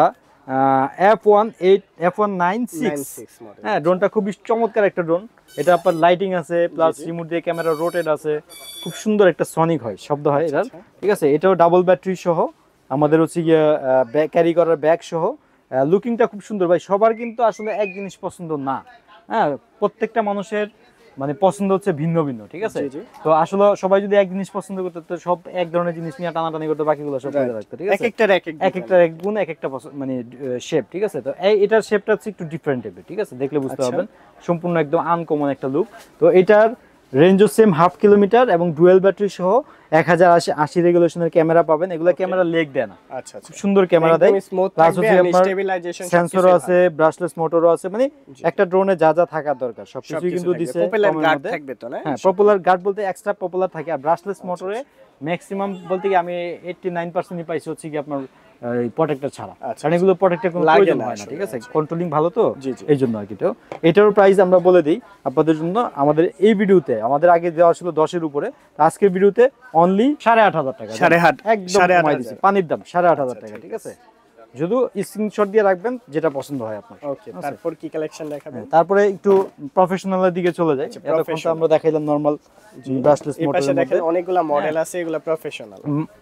[SPEAKER 1] F one eight F one nine six. হ্যাঁ, ড্রোনটা খুবই চমৎকার একটা ড্রোন। এটা আপনার লাইটিং আছে, প্লাস রিমোট দিয়ে ক্যামেরা রোটেট আছে, খুব সুন্দর একটা সনিক হয়, শব্দ হয় এটার, ঠিক আছে। এটাও ডাবল ব্যাটারি সহ, আমাদের হচ্ছে গিয়ে ব্যাগ ক্যারি করার ব্যাগ সহ। লুকিংটা খুব সুন্দর ভাই। সবার কিন্তু আসলে এক জিনিস পছন্দ না, হ্যাঁ, প্রত্যেকটা মানুষের মানে পছন্দ হচ্ছে ভিন্ন ভিন্ন, ঠিক আছে। তো আসলে সবাই যদি এক জিনিস পছন্দ করতে, তো সব এক ধরনের জিনিস নিয়ে টানাটানি করতে, বাকিগুলো সব ফেলে রাখতে, ঠিক আছে। এক একটার এক এক একটার এক গুণ, এক একটা মানে শেপ, ঠিক আছে। তো এই এটার শেপটা হচ্ছে একটু ডিফারেন্ট টাইপের, ঠিক আছে, দেখলে বুঝতে পারবেন। সম্পূর্ণ একদম আনকমন একটা লুক। তো এটার রেঞ্জও সেম হাফ কিলোমিটার, এবং ডুয়েল ব্যাটারি সহ এক হাজার আশি আশি রেগুলেশনের ক্যামেরা পাবেন। এগুলো ক্যামেরা লেগ দেয় না, আচ্ছা, খুব সুন্দর ক্যামেরা দেয়। প্লাস হচ্ছে আপনার সেন্সরও আছে, ব্রাশলেস মোটরও আছে, মানে একটা ড্রোনে যা যা থাকার দরকার সবকিছু কিন্তু দিছে।
[SPEAKER 2] পপুলার গার্ড থাকবে তো না?
[SPEAKER 1] হ্যাঁ, পপুলার গার্ড বলতে এক্সট্রা পপুলার থাকে। আর ব্রাশলেস মোটরে ম্যাক্সিমাম বলতে কি আমি এইট্টি নাইন পার্সেন্টই পাইছি হচ্ছে কি আপনার এই প্রোটেক্টর ছাড়া, কারণ এগুলো প্রোটেক্টর কোনো প্রয়োজন হয় না, ঠিক আছে। কন্ট্রোলিং ভালো তো, এই জন্য আর কি। তো এটার প্রাইস আমরা বলে দিই আপনাদের জন্য। আমাদের এই ভিডিওতে আমাদের আগে দেওয়া ছিল দশের উপরে, আজকের ভিডিওতে অনলি সাড়ে আট হাজার টাকা,
[SPEAKER 2] সাড়ে আট
[SPEAKER 1] একদম কমাই দিয়েছি, পানির দাম সাড়ে আট হাজার টাকা, ঠিক আছে। শুধু স্ক্রিনশট দিয়ে রাখবেন যেটা পছন্দ হয় আপনার।
[SPEAKER 2] ওকে, তারপর কি কালেকশন দেখাবেন?
[SPEAKER 1] তারপরে একটু প্রফেশনালের দিকে চলে যাই। এতক্ষণ তো আমরা দেখাইলাম নরমাল ব্রাশলেস মোটর,
[SPEAKER 2] এই পাশে দেখেন অনেকগুলা মডেল আছে, এগুলা প্রফেশনাল।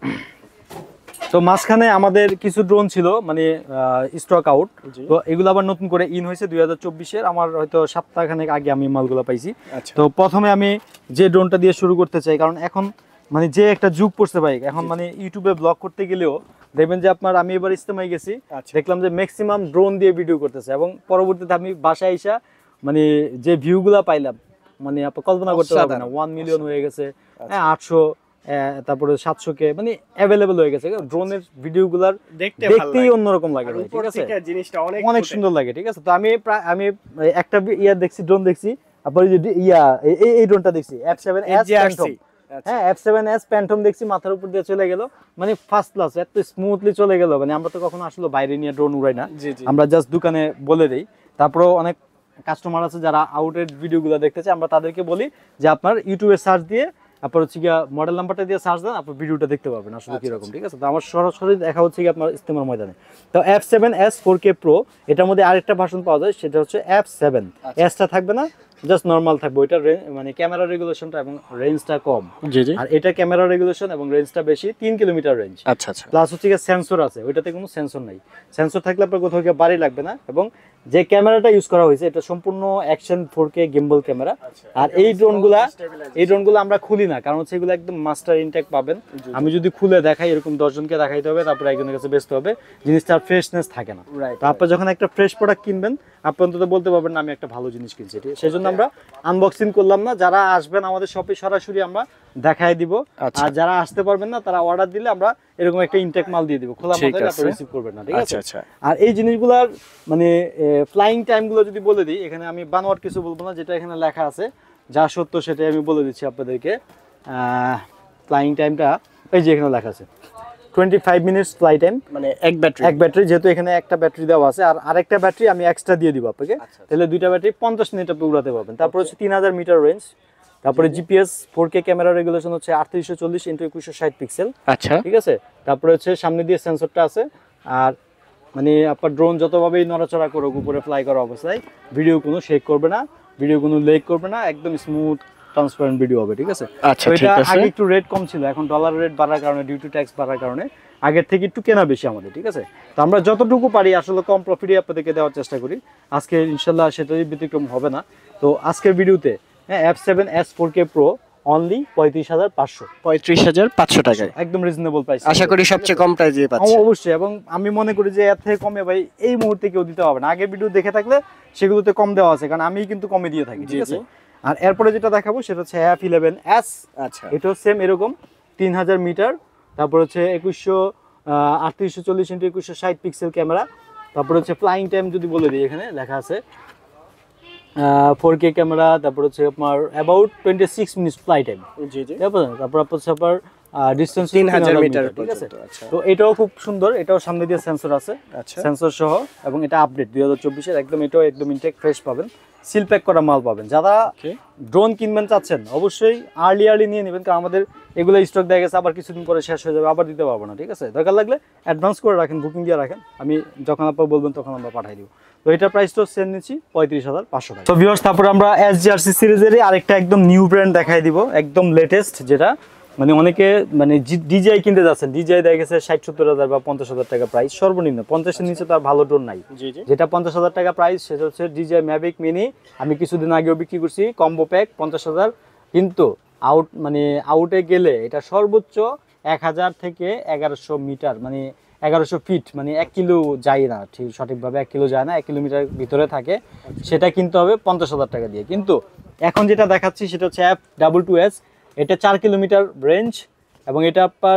[SPEAKER 1] তো মাঝখানে আমাদের কিছু ড্রোন ছিল মানে স্টক আউট, তো এগুলো আবার নতুন করে ইন হয়েছে দুই হাজার চব্বিশের। আমার হয়তো সপ্তাহখানেক আগে আমি মালগুলো পাইছি। তো প্রথমে আমি যে ড্রোনটা দিয়ে শুরু করতে চাই, কারণ এখন মানে যে একটা যুগ পড়ছে ভাই, এখন মানে ইউটিউবে ব্লগ করতে গেলেও দেখবেন যে আপনার আমি এবার ইস্তেমায় গেছি,
[SPEAKER 2] আচ্ছা।
[SPEAKER 1] দেখলাম যে ম্যাক্সিমাম ড্রোন দিয়ে ভিডিও করতেছে এবং পরবর্তীতে আমি বাসায় এসে মানে যে ভিউগুলা পাইলাম মানে আপনি কল্পনা করতে পারবেন না, ওয়ান মিলিয়ন হয়ে গেছে, হ্যাঁ আটশো তারপরে সাতশো কে মানে অ্যাভেলেবল হয়ে গেছে। ড্রোনের ভিডিওগুলার
[SPEAKER 2] দেখতে
[SPEAKER 1] দেখতেই অন্যরকম লাগে ভাই, ঠিক আছে,
[SPEAKER 2] জিনিসটা অনেক
[SPEAKER 1] অনেক সুন্দর লাগে, ঠিক আছে। তো আমি প্রায় আমি একটা ইয়া দেখছি, ড্রোন দেখছি, আপনার ওই যে ইয়া এই এই ড্রোনটা দেখছি এফ সেভেন এস প্যান্টম, হ্যাঁ এফ সেভেন এস প্যান্টম দেখছি, মাথার উপর দিয়ে চলে গেল, মানে ফার্স্ট ক্লাস, এত স্মুথলি চলে গেল। মানে আমরা তো কখনো আসলে বাইরে নিয়ে ড্রোন উড়াই না, আমরা জাস্ট দোকানে বলে দেই। তারপরেও অনেক কাস্টমার আছে যারা আউটের ভিডিওগুলো দেখতে চায়, আমরা তাদেরকে বলি যে আপনার ইউটিউবে সার্চ দিয়ে আপনার হচ্ছে গিয়া মডেল নাম্বারটা দিয়ে সার্চ দেন, আপনার ভিডিওটা দেখতে পাবেন আসলে কিরকম, ঠিক আছে। তো আমার সরাসরি দেখা হচ্ছে কি আপনার ইস্তেমার ময়দানে। তো F seven S four K pro, এটার মধ্যে আরেকটা ভার্সন পাওয়া যায়, সেটা হচ্ছে এফ সেভেন, এসটা থাকবে না, জাস্ট নরমাল থাকবে। ওইটা মানে ক্যামেরা রেগুলেশনটা এবং রেঞ্জটা কম,
[SPEAKER 2] জি জি,
[SPEAKER 1] আর এটা ক্যামেরা রেগুলেশন এবং রেঞ্জটা বেশি, তিন কিলোমিটার রেঞ্জ।
[SPEAKER 2] আচ্ছা আচ্ছা।
[SPEAKER 1] প্লাস হচ্ছে গিয়ে সেন্সর আছে, ওইটাতে কোনো সেন্সর নাই। সেন্সর থাকলে আপনার কোথাও গিয়ে বাড়ি লাগবে না। এবং যে ক্যামেরাটা ইউজ করা হয়েছে এটা সম্পূর্ণ action four K gimbal camera. আর এই ড্রোনগুলা এই ড্রোনগুলো আমরা খুলি না, কারণ হচ্ছে এগুলো একদম মাস্টার ইনটেক পাবেন। আমি যদি খুলে দেখাই এরকম দশজনকে দেখাইতে হবে, তারপরে একজনের কাছে বেচতে হবে, জিনিসটার ফ্রেশনেস থাকে না। তো আপনি যখন একটা ফ্রেশ প্রোডাক্ট কিনবেন, আপনি অন্তত বলতে পারবেন না আমি একটা ভালো জিনিস কিনছি। সেই জন্য আমরা আনবক্সিং করলাম না, যারা আসবেন আমাদের শপে সরাসরি আমরা দেখাই দিব। আর যারা আসতে পারবেন না তারা অর্ডার দিলে আমরা এরকম একটা ইনটেক মাল দিয়ে দিব, খোলা মাথায় আপনি রিসিভ করবেন না, ঠিক আছে। আর এই জিনিসগুলোর মানে ফ্লাইং টাইম গুলো যদি বলে দিই, এখানে আমি বানোয়াট কিছু বলবো না, যেটা এখানে লেখা আছে যা সত্য সেটাই আমি বলে দিচ্ছি আপনাদেরকে। ফ্লাইং টাইমটা এই যে এখানে লেখা আছে twenty five minutes fly time, মানে এক ব্যাটারি এক ব্যাটারি যেহেতু এখানে একটা ব্যাটারি দেওয়া আছে, আর আরেকটা ব্যাটারি আমি এক্সট্রা দিয়ে দিব আপনাকে, তাহলে দুইটা ব্যাটারি পঞ্চাশ মিনিট আপনি উড়াতে পারবেন। তারপর হচ্ছে তিন হাজার মিটার রেঞ্জ, তারপরে GPS four K camera regulation হচ্ছে আটত্রিশশো চল্লিশ ইন্টু একুশশো ষাট পিক্সেল, আচ্ছা ঠিক আছে। তারপরে হচ্ছে সামনে দিয়ে সেন্সরটা আছে, আর মানে আপনার ড্রোন যতভাবেই নড়াচড়া করুক উপরে ফ্লাই করা অবস্থায় ভিডিও কোনো শেক করবে না, ভিডিও কোনো লেগ করবে না, একদম স্মুথ ট্রান্সপারেন্ট ভিডিও হবে, ঠিক আছে।
[SPEAKER 2] আচ্ছা
[SPEAKER 1] তো
[SPEAKER 2] ঠিক
[SPEAKER 1] এটা
[SPEAKER 2] আছে।
[SPEAKER 1] আগে একটু রেট কম ছিল, এখন ডলার রেট বাড়ার কারণে, ডিউটি ট্যাক্স বাড়ার কারণে আগের থেকে একটু কেনা বেশি আমাদের, ঠিক আছে। তো আমরা যতটুকু পারি আসলে কম প্রফিটে আপনাদেরকে দেওয়ার চেষ্টা করি। আজকে ইনশাল্লাহ সেটাই ব্যতিক্রম হবে না। তো আজকের ভিডিওতে হ্যাঁ F seven S four K pro only পঁয়ত্রিশ হাজার পাঁচশো
[SPEAKER 2] পঁয়ত্রিশ হাজার পাঁচশো টাকায়
[SPEAKER 1] একদম রিজনেবল প্রাইস,
[SPEAKER 2] আশা করি সবচেয়ে কম প্রাইসে পাচ্ছি।
[SPEAKER 1] অবশ্যই, এবং আমি মনে করি যে এর থেকে কমে ভাই এই মুহূর্তে কেউ দিতে হবে না। আগের ভিডিও দেখে থাকলে সেগুলোতে কম দেওয়া আছে, কারণ আমি কিন্তু কমে দিয়ে থাকি, ঠিক আছে। আর এরপরে যেটা দেখাবো সেটা হচ্ছে এফ ইলেভেন এস, আচ্ছা এটাও সেম এরকম তিন হাজার মিটার, তারপর হচ্ছে একুশশো আটত্রিশশো চল্লিশ ইন্টু একুশশো ষাট পিক্সেল ক্যামেরা। তারপর হচ্ছে ফ্লাইং টাইম যদি বলে দিই, এখানে লেখা আছে ফোর কে ক্যামেরা, তারপর হচ্ছে আপনার about twenty six minutes fly time, তারপর হচ্ছে আপনার ডিসটেন্স তিন হাজার মিটার, ঠিক আছে। তো এটাও খুব সুন্দর, এটাও সামনে দিয়ে সেন্সর আছে, সেন্সর সহ, এবং এটা আপডেট দুই হাজার চব্বিশের একদম, এটাও একদম ইনটেক ফ্রেশ পাবেন, সিল প্যাক করা মাল পাবেন। যারা ড্রোন কিনবেন চাচ্ছেন অবশ্যই আর্লি আর্লি নিয়ে নেবেন, কারণ আমাদের এগুলো স্টক দেখা গেছে আবার কিছুদিন পরে শেষ হয়ে যাবে, আবার দিতে পারবো না, ঠিক আছে। দরকার লাগলে অ্যাডভান্স করে রাখেন, বুকিং দিয়ে রাখেন, আমি যখন আপনার বলবেন তখন আমরা পাঠাই দিব। তো এটার প্রাইস তো সেম নিচ্ছি পঁয়ত্রিশ হাজার পাঁচশো টাকা। তো ভিউয়ার্স, তারপরে আমরা এস জি আর সি সিরিজেরই আরেকটা একদম নিউ ব্র্যান্ড দেখাই দিব, একদম লেটেস্ট, যেটা মানে অনেকে মানে ডিজিআই কিনতে যাচ্ছেন, ডিজিআই দেখা গেছে ষাট সত্তর হাজার বা পঞ্চাশ হাজার টাকা প্রাইস সর্বনিম্ন, পঞ্চাশের নিচে তো আর ভালো ড্রোন নাই। যেটা পঞ্চাশ হাজার টাকা প্রাইস সেটা হচ্ছে ডিজিআই ম্যাভিক মিনি, আমি কিছুদিন আগেও বিক্রি করছি কম্বো প্যাক পঞ্চাশ হাজার, কিন্তু আউট মানে আউটে গেলে এটা সর্বোচ্চ এক হাজার থেকে এগারোশো মিটার মানে এগারোশো ফিট মানে এক কিলো যায় না, ঠিক সঠিকভাবে এক কিলো যায় না, এক কিলোমিটার ভিতরে থাকে, সেটা কিনতে হবে পঞ্চাশ হাজার টাকা দিয়ে। কিন্তু এখন যেটা দেখাচ্ছি সেটা হচ্ছে এফ ডাবল টু এস, এটা চার কিলোমিটার রেঞ্জ, এবং এটা আপনার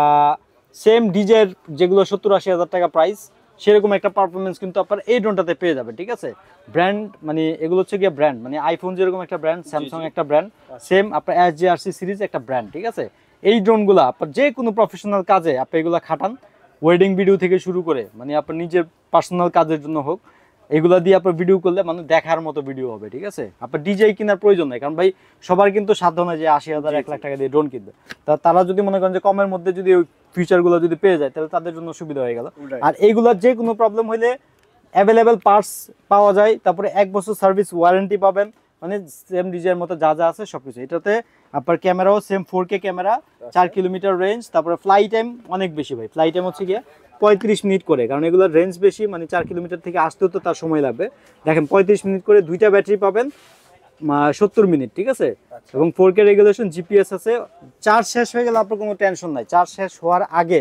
[SPEAKER 1] সেম ডিজের যেগুলো সত্তর আশি হাজার টাকা প্রাইস, সেরকম একটা পারফরমেন্স কিন্তু আপনার এই ড্রোনটাতে পেয়ে যাবে, ঠিক আছে। ব্র্যান্ড মানে এগুলো হচ্ছে গিয়ে ব্র্যান্ড, মানে আইফোন যেরকম একটা ব্র্যান্ড, স্যামসাং একটা ব্র্যান্ড, সেম আপনার এস জি আর সি সিরিজ একটা ব্র্যান্ড, ঠিক আছে। এই ড্রোনগুলো আপনার যে কোনো প্রফেশনাল কাজে আপনি এগুলো খাটান, ওয়েডিং ভিডিও থেকে শুরু করে মানে আপনার নিজের পার্সোনাল কাজের জন্য হোক, এগুলা দিয়ে আপনার ভিডিও করলে মানে দেখার মতো ভিডিও হবে, ঠিক আছে। আপনার ডিজে কেনার প্রয়োজন নাই, কারণ ভাই সবার কিন্তু সাধ্য নয় যে আশি হাজার এক লাখ টাকা দিয়ে ড্রোন কিনবে। তা তারা যদি মনে করেন যে কমের মধ্যে যদি ওই ফিচারগুলো যদি পেয়ে যায়, তাহলে তাদের জন্য সুবিধা হয়ে গেল। আর এইগুলোর যে কোনো প্রবলেম হইলে অ্যাভেলেবেল পার্টস পাওয়া যায়, তারপরে এক বছর সার্ভিস ওয়ারেন্টি পাবেন, মানে সেম ডিজের মতো যা যা আছে সবকিছু। এটাতে আপনার ক্যামেরাও সেম ফোর কে ক্যামেরা, চার কিলোমিটার রেঞ্জ, তারপরে ফ্লাই টাইম অনেক বেশি ভাই, ফ্লাই টাইম হচ্ছে গিয়ে পঁয়ত্রিশ মিনিট করে, কারণ এগুলোর রেঞ্জ বেশি, মানে চার কিলোমিটার থেকে আসতেও তো তার সময় লাগবে। দেখেন পঁয়ত্রিশ মিনিট করে, দুইটা ব্যাটারি পাবেন সত্তর মিনিট, ঠিক আছে। এবং ফোর কে রেগুলেশন, জিপিএস আছে। চার্জ শেষ হয়ে গেলে আপনার কোনো টেনশন নাই, চার্জ শেষ হওয়ার আগে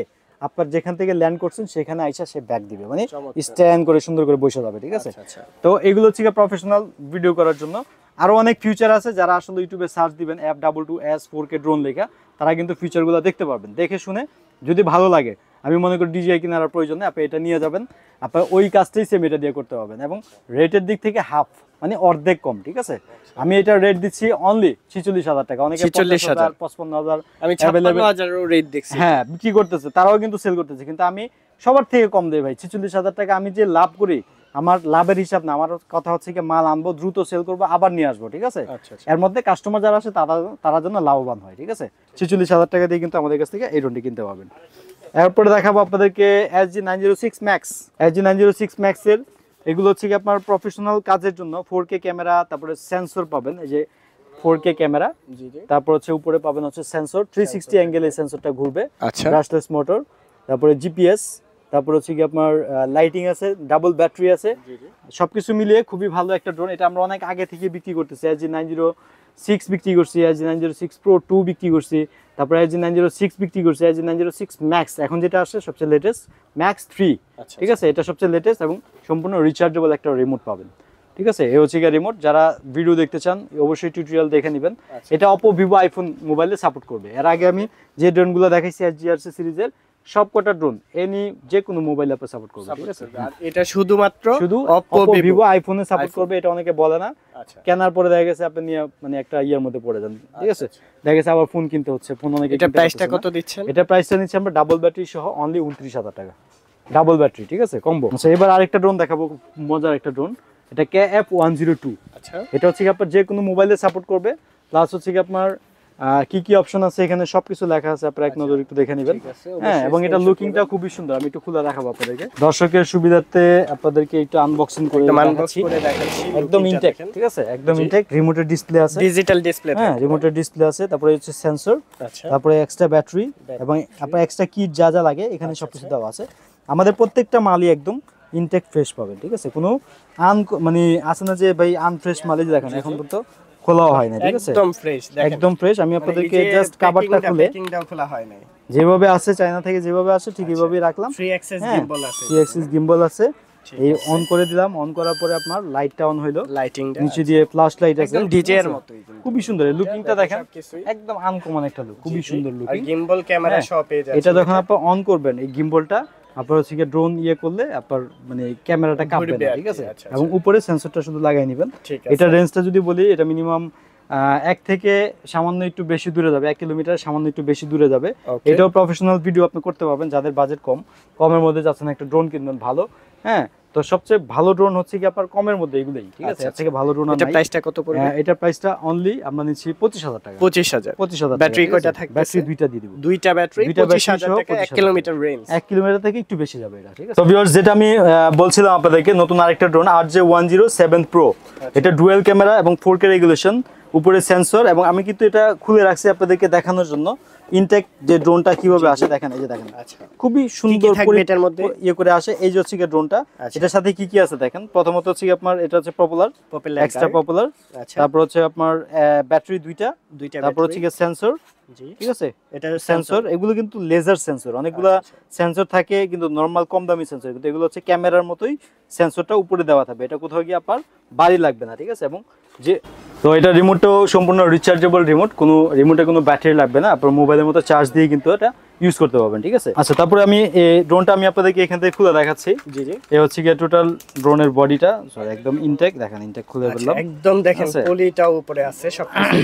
[SPEAKER 1] আপনার যেখান থেকে ল্যান্ড করছেন সেখানে আইসা সে ব্যাক দিবে, মানে স্ট্যান্ড করে সুন্দর করে বসে যাবে, ঠিক আছে। তো এগুলো হচ্ছে প্রফেশনাল ভিডিও করার জন্য। আরো অনেক ফিচার আছে, যারা আসলে ইউটিউবে সার্চ দিবেন F double two S four K drone লেখা, তারা কিন্তু ফিচারগুলো দেখতে পারবেন। দেখে শুনে যদি ভালো লাগে, আমি মনে করি ডিজিআই কেনার প্রয়োজনে আপনি এটা নিয়ে যাবেন, আপনার ওই কাজটাই সেম এটা দিয়ে করতে পারবেন। এবং রেটের দিক থেকে হাফ, মানে অর্ধেক কম, ঠিক আছে। আমি এটা রেট দিচ্ছি অনলি ছিচল্লিশ হাজার টাকা, অনেকে
[SPEAKER 2] ছিচল্লিশ হাজার
[SPEAKER 1] পঁচপান্ন হাজার
[SPEAKER 2] আমি ছাপ্পান্ন হাজার রেট দেখছি,
[SPEAKER 1] হ্যাঁ বিক্রি করতেছে, তারাও কিন্তু সেল করতেছে, কিন্তু আমি সবার থেকে কম দেই ভাই। ছিচল্লিশ হাজার টাকা আমি যে লাভ করি, আমার লাভের হিসাব না, আমার কথা হচ্ছে কি মাল আনবো, দ্রুত সেল করবো, আবার নিয়ে আসবো, ঠিক আছে। এর মধ্যে কাস্টমার যারা আসে তারা তারা জন্য লাভবান হয়, ঠিক আছে। ছিচল্লিশ হাজার টাকা দিয়ে কিন্তু আমাদের কাছ থেকে এই ড্রোনটি কিনতে পারবেন। এরপরে দেখাবো আপনাদেরকে S G nine zero six max. S G nine zero six ম্যাক্সের এগুলো হচ্ছে কি আপনার প্রফেশনাল কাজের জন্য। ফোর কে ক্যামেরা, তারপরে সেন্সর পাবেন, এই যে ফোর কে ক্যামেরা, তারপর হচ্ছে উপরে পাবেন হচ্ছে সেন্সর, থ্রি সিক্সটি অ্যাঙ্গেলে সেন্সরটা ঘুরবে, ব্রাশলেস মোটর, তারপরে জিপিএস, তারপর হচ্ছে কি আপনার লাইটিং আছে, ডাবল ব্যাটারি আছে, সবকিছু মিলিয়ে খুবই ভালো একটা ড্রোন। এটা আমরা অনেক আগে থেকে বিক্রি করতেছি, S G nine zero six বিক্রি করছি, S G nine zero six pro two বিক্রি করছি, তারপরে S G nine zero six বিক্রি করছি, S G nine zero six max এখন যেটা আসছে সবচেয়ে লেটেস্ট, ম্যাক্স থ্রি, ঠিক আছে। এটা সবচেয়ে লেটেস্ট এবং সম্পূর্ণ রিচার্জেবল একটা রিমোট পাবেন, ঠিক আছে। এই হচ্ছে গিয়ে রিমোট। যারা ভিডিও দেখতে চান অবশ্যই টিউটোরিয়াল দেখে নেবেন। এটা অপো, ভিভো, আইফোন মোবাইলে সাপোর্ট করবে। এর আগে আমি যে ড্রোনগুলো দেখাইছি এস জি আর সি সিরিজের সব কটা ড্রোন এনি যে কোনো মোবাইল অ্যাপে সাপোর্ট করবে, ঠিক আছে।
[SPEAKER 2] আর এটা শুধুমাত্র
[SPEAKER 1] শুধু অপো, ভিভো, আইফোনে সাপোর্ট করবে, এটা অনেকে বলে না। কেনার পরে দেখা গেছে আপনি নিয়ে মানে একটা ইয়ার মধ্যে পড়ে যান, ঠিক আছে। দেখা গেছে আবার ফোন কিনতে হচ্ছে, ফোন অনেকে।
[SPEAKER 2] এটা প্রাইসটা কত দিচ্ছেন?
[SPEAKER 1] এটা প্রাইসটা নিচ্ছে আমরা ডাবল ব্যাটারি সহ অনলি উনত্রিশ হাজার টাকা, ডাবল ব্যাটারি, ঠিক আছে, কম্বো। আচ্ছা, এবার আরেকটা ড্রোন দেখাবো, মজার একটা ড্রোন। এটা K F one zero two. আচ্ছা, এটা হচ্ছে কি আপনার যে কোনো মোবাইলে সাপোর্ট করবে, প্লাস হচ্ছে কি আপনার কি কি অপশন আছে এখানে সবকিছু লেখা আছে, আপনারা এক নজর একটু দেখে নেবেন। হ্যাঁ, এবং এটা লুকিংটা খুবই সুন্দর। আমি একটু খুলে দেখাবো আপনাদেরকে, দর্শকের সুবিধার্থে আপনাদেরকে একটু আনবক্সিং করে দেখাচ্ছি। একদম ইনটেক, ঠিক আছে, একদম ইনটেক। রিমোটের ডিসপ্লে আছে,
[SPEAKER 2] ডিজিটাল ডিসপ্লে, হ্যাঁ
[SPEAKER 1] রিমোটের ডিসপ্লে আছে, তারপরে হচ্ছে সেন্সর, তারপরে এক্সট্রা ব্যাটারি এবং আপনার এক্সট্রা কিট যা যা লাগে এখানে সবকিছু দেওয়া আছে। আমাদের প্রত্যেকটা মালই একদম ইনটেক ফ্রেশ পাবেন, ঠিক আছে। কোনো আন মানে আছে না যে ভাই আনফ্রেশ মালই দেখেন এখন তো খোলাও হয় না, ঠিক আছে,
[SPEAKER 2] একদম ফ্রেশ,
[SPEAKER 1] একদম ফ্রেশ। আমি আপনাদেরকে জাস্ট কভারটা খুলে,
[SPEAKER 2] প্যাকিংটাও খোলা হয় না,
[SPEAKER 1] যেভাবে আছে চায়না থেকে যেভাবে আসে ঠিক এইভাবেই রাখলাম।
[SPEAKER 2] থ্রি অ্যাক্সিস গিম্বল আছে,
[SPEAKER 1] থ্রি অ্যাক্সিস গিম্বল আছে। এই অন করে দিলাম, অন করার পরে আপনার লাইটটা অন হইলো,
[SPEAKER 2] লাইটিংটা
[SPEAKER 1] নিচে দিয়ে ফ্ল্যাশ লাইট আছে,
[SPEAKER 2] একদম ডিজে এর মতই,
[SPEAKER 1] খুবই সুন্দর। লুকিংটা দেখেন, একদম আনকমন একটা লুক, খুবই সুন্দর লুকিং।
[SPEAKER 2] আর গিম্বল ক্যামেরা সহ পেয়ে যাচ্ছে।
[SPEAKER 1] এটা যখন আপনি অন করবেন এই গিম্বলটা, আপনার হচ্ছে কি ড্রোন ইয়ে করলে আপনার মানে ক্যামেরাটা কাঁপবে না, ঠিক আছে। এবং উপরে সেন্সরটা শুধু লাগাই নেবেন। এটা রেঞ্জটা যদি বলি, এটা মিনিমাম এক থেকে সামান্য একটু বেশি দূরে যাবে, এক কিলোমিটার সামান্য একটু বেশি দূরে যাবে। এটাও প্রফেশনাল ভিডিও আপনি করতে পারবেন, যাদের বাজেট কম, কমের মধ্যে যাচ্ছেন একটা ড্রোন কিনবেন ভালো। হ্যাঁ, তো সবচেয়ে ভালো ড্রোন হচ্ছে কি আপনার কমের মধ্যে এগুলাই, ঠিক আছে। এর থেকে ভালো ড্রোন আর নাই।
[SPEAKER 2] এটা প্রাইসটা কত পড়বে?
[SPEAKER 1] এটা প্রাইসটা অনলি আমরা নিচ্ছি পঁচিশ হাজার টাকা।
[SPEAKER 2] পঁচিশ হাজার
[SPEAKER 1] পঁচিশ হাজার।
[SPEAKER 2] ব্যাটারি কয়টা থাকবে?
[SPEAKER 1] ব্যাটারি দুইটা দিয়ে দিব,
[SPEAKER 2] দুইটা ব্যাটারি পঁচিশ হাজার টাকা, এক কিলোমিটার রেঞ্জ, এক
[SPEAKER 1] কিলোমিটার থেকে একটু বেশি যাবে এটা, ঠিক আছে। তো ভিউয়ার্স, যেটা আমি বলছিলাম আপনাদেরকে, নতুন আরেকটা drone R J one zero seven pro. এটা ডুয়েল ক্যামেরা এবং ফোর কে রেগুলেশন, উপরে সেন্সর। এবং আমি কিন্তু এটা খুলে রাখছি আপনাদেরকে দেখানোর জন্য ইনটেক যে ড্রোনটা কিভাবে আসে, দেখেন এই যে দেখেন, খুবই সুন্দর করে এটার মধ্যে ইয়ে করে আসে। এই যে হচ্ছে কি ড্রোনটা, এটার সাথে কি কি আছে দেখেন। প্রথমত হচ্ছে কি আপনার এটা হচ্ছে পপুলার, এক্সট্রা পপুলার, তারপর হচ্ছে আপনার ব্যাটারি দুইটা, তারপর হচ্ছে কি সেন্সর, ঠিক আছে, এটা সেন্সর। এগুলো কিন্তু লেজার সেন্সর, অনেকগুলো সেন্সর থাকে কিন্তু নরমাল কম দামি সেন্সর, কিন্তু এগুলো হচ্ছে ক্যামেরার মতোই সেন্সরটা উপরে দেওয়া থাকবে, এটা কোথাও গিয়ে আপনার বাড়ি লাগবে না, ঠিক আছে। এবং যে তো এটা রিমোটটাও সম্পূর্ণ রিচার্জেবল রিমোট, কোনো রিমোটে কোনো ব্যাটারি লাগবে না, আপনার মোবাইলের মতো চার্জ দিয়ে কিন্তু এটা ইউজ করতে পারবেন, ঠিক আছে। আচ্ছা, তারপরে আমি এই ড্রোনটা আমি আপনাদেরকে এখান থেকে খুলে দেখাচ্ছি। জি জি, এই হচ্ছে গিয়ে টোটাল ড্রোনের বডিটা, সরি একদম ইনটেক, দেখেন ইনটেক খুলে ফেললাম,
[SPEAKER 2] একদম দেখেন পলিটাও উপরে আছে সবকিছু।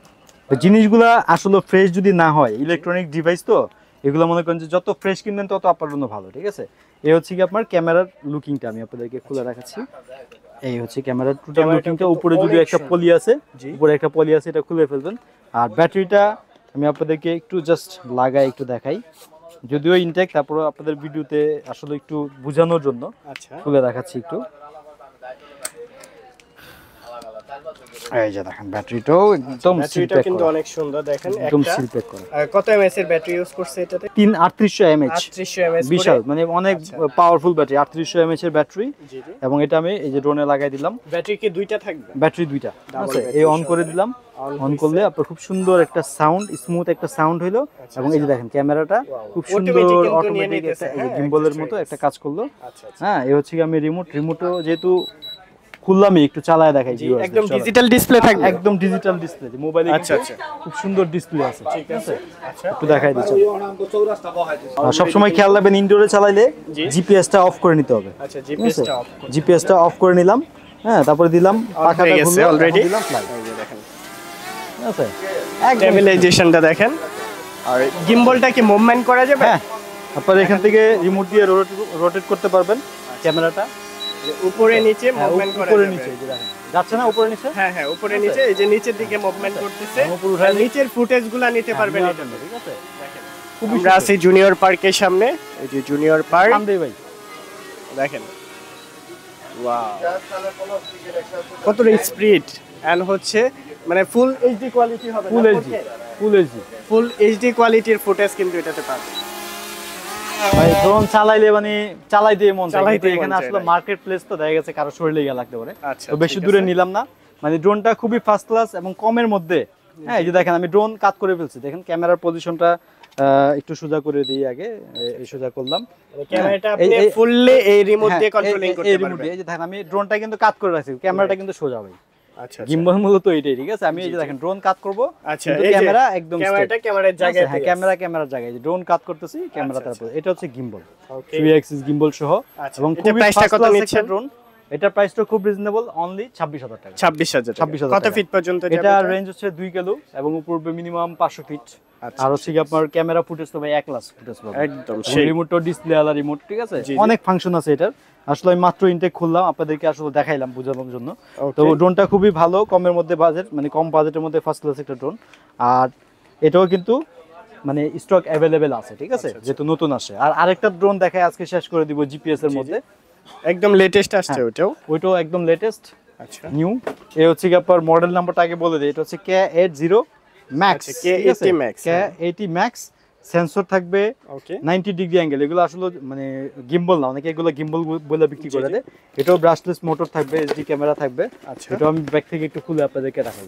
[SPEAKER 1] জিনিসগুলা আসলে ফ্রেশ যদি না হয়, ইলেকট্রনিক ডিভাইস তো এগুলো মনে করেন যে যত ফ্রেশ কিনবেন তত আপনার জন্য ভালো, ঠিক আছে। এই হচ্ছে কি আপনার ক্যামেরার লুকিংটা আমি আপনাদেরকে খুলে দেখাচ্ছি। এই হচ্ছে ক্যামেরার টোটাল লুকিংটা। উপরে যদি একটা পলি আছে, উপরে একটা পলি আছে, এটা খুলে ফেলবেন। আর ব্যাটারিটা আমি আপনাদেরকে একটু জাস্ট লাগাই একটু দেখাই, যদিও ইনটেক, তারপরে আপনাদের ভিডিওতে আসলে একটু বোঝানোর জন্য খুলে দেখাচ্ছি একটু। এই যে দেখেন ব্যাটারিটাও একদম সিল
[SPEAKER 2] ব্যাটারিটা
[SPEAKER 1] প্যাক
[SPEAKER 2] কিন্তু
[SPEAKER 1] করা,
[SPEAKER 2] অনেক সুন্দর দেখেন
[SPEAKER 1] একদম
[SPEAKER 2] একটা
[SPEAKER 1] সিল প্যাক করা।
[SPEAKER 2] আহ, কত এমএএইচ এর ব্যাটারি ইউজ করছে এটাতে?
[SPEAKER 1] তিন আটত্রিশশো এমএএইচ,
[SPEAKER 2] আটত্রিশশো এমএএইচ
[SPEAKER 1] বিশাল মানে অনেক পাওয়ারফুল ব্যাটারি, আটত্রিশশো এমএএইচ এর ব্যাটারি।
[SPEAKER 2] জি জি।
[SPEAKER 1] এবং এটা আমি এই যে ড্রোনে লাগাই দিলাম।
[SPEAKER 2] ব্যাটারি কি দুইটা থাকবে?
[SPEAKER 1] ব্যাটারি দুইটা আছে,
[SPEAKER 2] battery
[SPEAKER 1] এই অন করে
[SPEAKER 2] সহ।
[SPEAKER 1] দিলাম,
[SPEAKER 2] On
[SPEAKER 1] অন
[SPEAKER 2] হইছে।
[SPEAKER 1] করলে আপনার খুব সুন্দর একটা সাউন্ড, স্মুথ একটা সাউন্ড হইলো। এবং এই যে দেখেন ক্যামেরাটা খুব সুন্দর
[SPEAKER 2] Automatic কিন্তু নিয়ে
[SPEAKER 1] অটোমেটিক
[SPEAKER 2] নিতেছে,
[SPEAKER 1] একটা এই যে
[SPEAKER 2] হ্যাঁ,
[SPEAKER 1] গিম্বলের
[SPEAKER 2] adjust
[SPEAKER 1] মতো
[SPEAKER 2] হয়ে
[SPEAKER 1] একটা কাজ করলো।
[SPEAKER 2] আচ্ছা আচ্ছা।
[SPEAKER 1] হ্যাঁ, এই হচ্ছে কি আমি রিমোট, রিমোটও যেহেতু খুললামই একটু চালায় দেখাই।
[SPEAKER 2] জি,
[SPEAKER 1] viewers দের,
[SPEAKER 2] একদম
[SPEAKER 1] চলো।
[SPEAKER 2] ডিজিটাল ডিসপ্লে থাকবে?
[SPEAKER 1] একদম ডিজিটাল ডিসপ্লে, মোবাইলে
[SPEAKER 2] আচ্ছা,
[SPEAKER 1] কিন্তু
[SPEAKER 2] আচ্ছা।
[SPEAKER 1] খুব সুন্দর ডিসপ্লে আছে, ঠিক আছে?
[SPEAKER 2] আচ্ছা।
[SPEAKER 1] একটু দেখাই দিচ্ছি। আর সবসময় খেয়াল রাখবেন ইনডোরে চালাইলে
[SPEAKER 2] জি।
[SPEAKER 1] জিপিএসটা অফ করে নিতে হবে।
[SPEAKER 2] আচ্ছা,
[SPEAKER 1] ঠিক আছে?
[SPEAKER 2] জিপিএসটা অফ।
[SPEAKER 1] জিপিএসটা অফ করে নিলাম। হ্যাঁ, তারপরে দিলাম পাখাটা
[SPEAKER 2] গেছে
[SPEAKER 1] খুললো,
[SPEAKER 2] already।
[SPEAKER 1] এখন দিলাম fly।
[SPEAKER 2] এই যে দেখেন
[SPEAKER 1] ঠিক আছে? একদম
[SPEAKER 2] স্টেবিলাইজেশনটা দেখেন। আর গিম্বলটা কি মুভমেন্ট করা যাবে?
[SPEAKER 1] হ্যাঁ, আপনারা এখান থেকে রিমোট দিয়ে রোটেট করতে পারবেন ক্যামেরাটা।
[SPEAKER 2] উপরে নিচে
[SPEAKER 1] হ্যাঁ,
[SPEAKER 2] মুভমেন্ট করা
[SPEAKER 1] উপরে
[SPEAKER 2] যাবে?
[SPEAKER 1] নিচে, এই যে দেখেন যাচ্ছে না উপরে নিচে।
[SPEAKER 2] হ্যাঁ হ্যাঁ, উপরে নিচে, এই যে নিচের দিকে মুভমেন্ট করতেছে।
[SPEAKER 1] আমি উপরে উঠাই
[SPEAKER 2] আর নিচের ফুটেজগুলো নিতে পারবেন
[SPEAKER 1] হ্যাঁ,
[SPEAKER 2] এটা।
[SPEAKER 1] ঠিক আছে?
[SPEAKER 2] দেখেন
[SPEAKER 1] খুবই
[SPEAKER 2] আমরা আছি জুনিয়র পার্কের সামনে, এই যে জুনিয়র পার্ক
[SPEAKER 1] কাম দেই ভাই।
[SPEAKER 2] দেখেন। ওয়াও, কত স্পিড এন্ড হচ্ছে মানে ফুল এইচডি কোয়ালিটি হবে।
[SPEAKER 1] Full HD, full HD
[SPEAKER 2] full HD কোয়ালিটির ফুটেজ কিন্তু এটাতে পাবেন।
[SPEAKER 1] ভাই। ড্রোন চালাইলে মানে চালাইতে মন চায়,
[SPEAKER 2] চালাইতেই
[SPEAKER 1] কিন্তু
[SPEAKER 2] মন
[SPEAKER 1] এখানে
[SPEAKER 2] চায়
[SPEAKER 1] আসলে
[SPEAKER 2] ভাই।
[SPEAKER 1] মার্কেট প্লেস তো দেখা গেছে কারো শরীরে গিয়ে লাগতে পারে,
[SPEAKER 2] আচ্ছা,
[SPEAKER 1] তো বেশি
[SPEAKER 2] ঠিক
[SPEAKER 1] দূরে
[SPEAKER 2] আছে।
[SPEAKER 1] নিলাম না। মানে ড্রোনটা খুবই ফার্স্ট ক্লাস এবং কমের মধ্যে। হ্যাঁ, এই যে দেখেন আমি ড্রোন কাট করে ফেলছি, দেখেন ক্যামেরার পজিশনটা একটু সোজা করে দিই আগে, এ- এই সোজা করলাম।
[SPEAKER 2] ক্যামেরাটা
[SPEAKER 1] এই-
[SPEAKER 2] আপনি
[SPEAKER 1] এই-
[SPEAKER 2] ফুললি এই রিমোট
[SPEAKER 1] হ্যাঁ,
[SPEAKER 2] দিয়ে
[SPEAKER 1] এই-
[SPEAKER 2] কন্ট্রোলিং
[SPEAKER 1] এই-
[SPEAKER 2] করতে
[SPEAKER 1] এই remote
[SPEAKER 2] পারবেন।
[SPEAKER 1] দিয়ে, এই যে দেখেন আমি ড্রোনটা কিন্তু কাট করে রাখছি, ক্যামেরাটা কিন্তু সোজা ভাই।
[SPEAKER 2] আচ্ছা
[SPEAKER 1] গিম্বল মূলত এইটাই, ঠিক আছে? আমি এই যে দেখেন ড্রোন কাট করব,
[SPEAKER 2] আচ্ছা,
[SPEAKER 1] কিন্তু
[SPEAKER 2] এই যে
[SPEAKER 1] ক্যামেরা একদম
[SPEAKER 2] ক্যামেরাটা
[SPEAKER 1] straight।
[SPEAKER 2] ক্যামেরার
[SPEAKER 1] ঠিক আছে?
[SPEAKER 2] জায়গায়
[SPEAKER 1] হ্যাঁ, ক্যামেরা ক্যামেরার জায়গায়, ড্রোন কাট করতেছি, ক্যামেরা
[SPEAKER 2] আচ্ছা,
[SPEAKER 1] তারপর এটা হচ্ছে gimbal,
[SPEAKER 2] okay.
[SPEAKER 1] Three axis gimbal সহ।
[SPEAKER 2] আচ্ছা,
[SPEAKER 1] এবং
[SPEAKER 2] এটার
[SPEAKER 1] খুবই
[SPEAKER 2] প্রাইসটা
[SPEAKER 1] ফার্স্ট
[SPEAKER 2] কত
[SPEAKER 1] ক্লাস
[SPEAKER 2] নিচ্ছেন?
[SPEAKER 1] একটা ড্রোন। এটার প্রাইসটা খুব রিজনেবল, অনলি ছাব্বিশ হাজার টাকা।
[SPEAKER 2] ছাব্বিশ হাজার টাকা।
[SPEAKER 1] ছাব্বিশ হাজার
[SPEAKER 2] কত
[SPEAKER 1] টাকা।
[SPEAKER 2] ফিট পর্যন্ত যাবে
[SPEAKER 1] এটা
[SPEAKER 2] এটা?
[SPEAKER 1] রেঞ্জ হচ্ছে দুই কিলো এবং উপরে মিনিমাম পাঁচশো ফিট।
[SPEAKER 2] আচ্ছা,
[SPEAKER 1] আর হচ্ছে কি আপনার ক্যামেরা ফুটেজ তো ভাই এক লাখ ফুটেজ পাবেন
[SPEAKER 2] একদম সেই।
[SPEAKER 1] রিমোটও ডিসপ্লে আলা রিমোট, ঠিক আছে?
[SPEAKER 2] জি, জি।
[SPEAKER 1] অনেক ফাংশন আছে এটার। আসলে আমি মাত্র ইনটেক খুললাম, আপনাদেরকে আসলে দেখাইলাম বোঝানোর জন্য।
[SPEAKER 2] Okay.
[SPEAKER 1] তো ড্রোনটা খুবই ভালো, কমের মধ্যে বাজেট, মানে কম বাজেটের মধ্যে ফার্স্ট ক্লাস একটা ড্রোন। আর এটাও কিন্তু মানে স্টক অ্যাভেলেবেল আছে, ঠিক আছে? যেহেতু নতুন আসে। আর আরেকটা ড্রোন দেখায় আজকে শেষ করে দিব জিপিএস এর মধ্যে,
[SPEAKER 2] একদম লেটেস্ট আসছে
[SPEAKER 1] হ্যাঁ।
[SPEAKER 2] ওটাও।
[SPEAKER 1] ওইটাও একদম লেটেস্ট
[SPEAKER 2] আচ্ছা,
[SPEAKER 1] নিউ। এ হচ্ছে কি আপনার মডেল নাম্বারটা আগে বলে দিই, এটা হচ্ছে কে এইট জিরো ম্যাক্স,
[SPEAKER 2] আচ্ছা, K eighty Max,
[SPEAKER 1] K eighty max. Sensor থাকবে
[SPEAKER 2] ওকে।
[SPEAKER 1] নাইনটি ডিগ্রি অ্যাঙ্গেল, এগুলো আসলে মানে গিম্বল না, অনেকে এগুলো গিম্বল বলে বিক্রি করে দেয়। এটাও ব্রাশলেস মোটর থাকবে, এইচডি ক্যামেরা থাকবে।
[SPEAKER 2] আচ্ছা।
[SPEAKER 1] এটাও আমি ব্যাক থেকে একটু খুলে আপনাদেরকে দেখাই।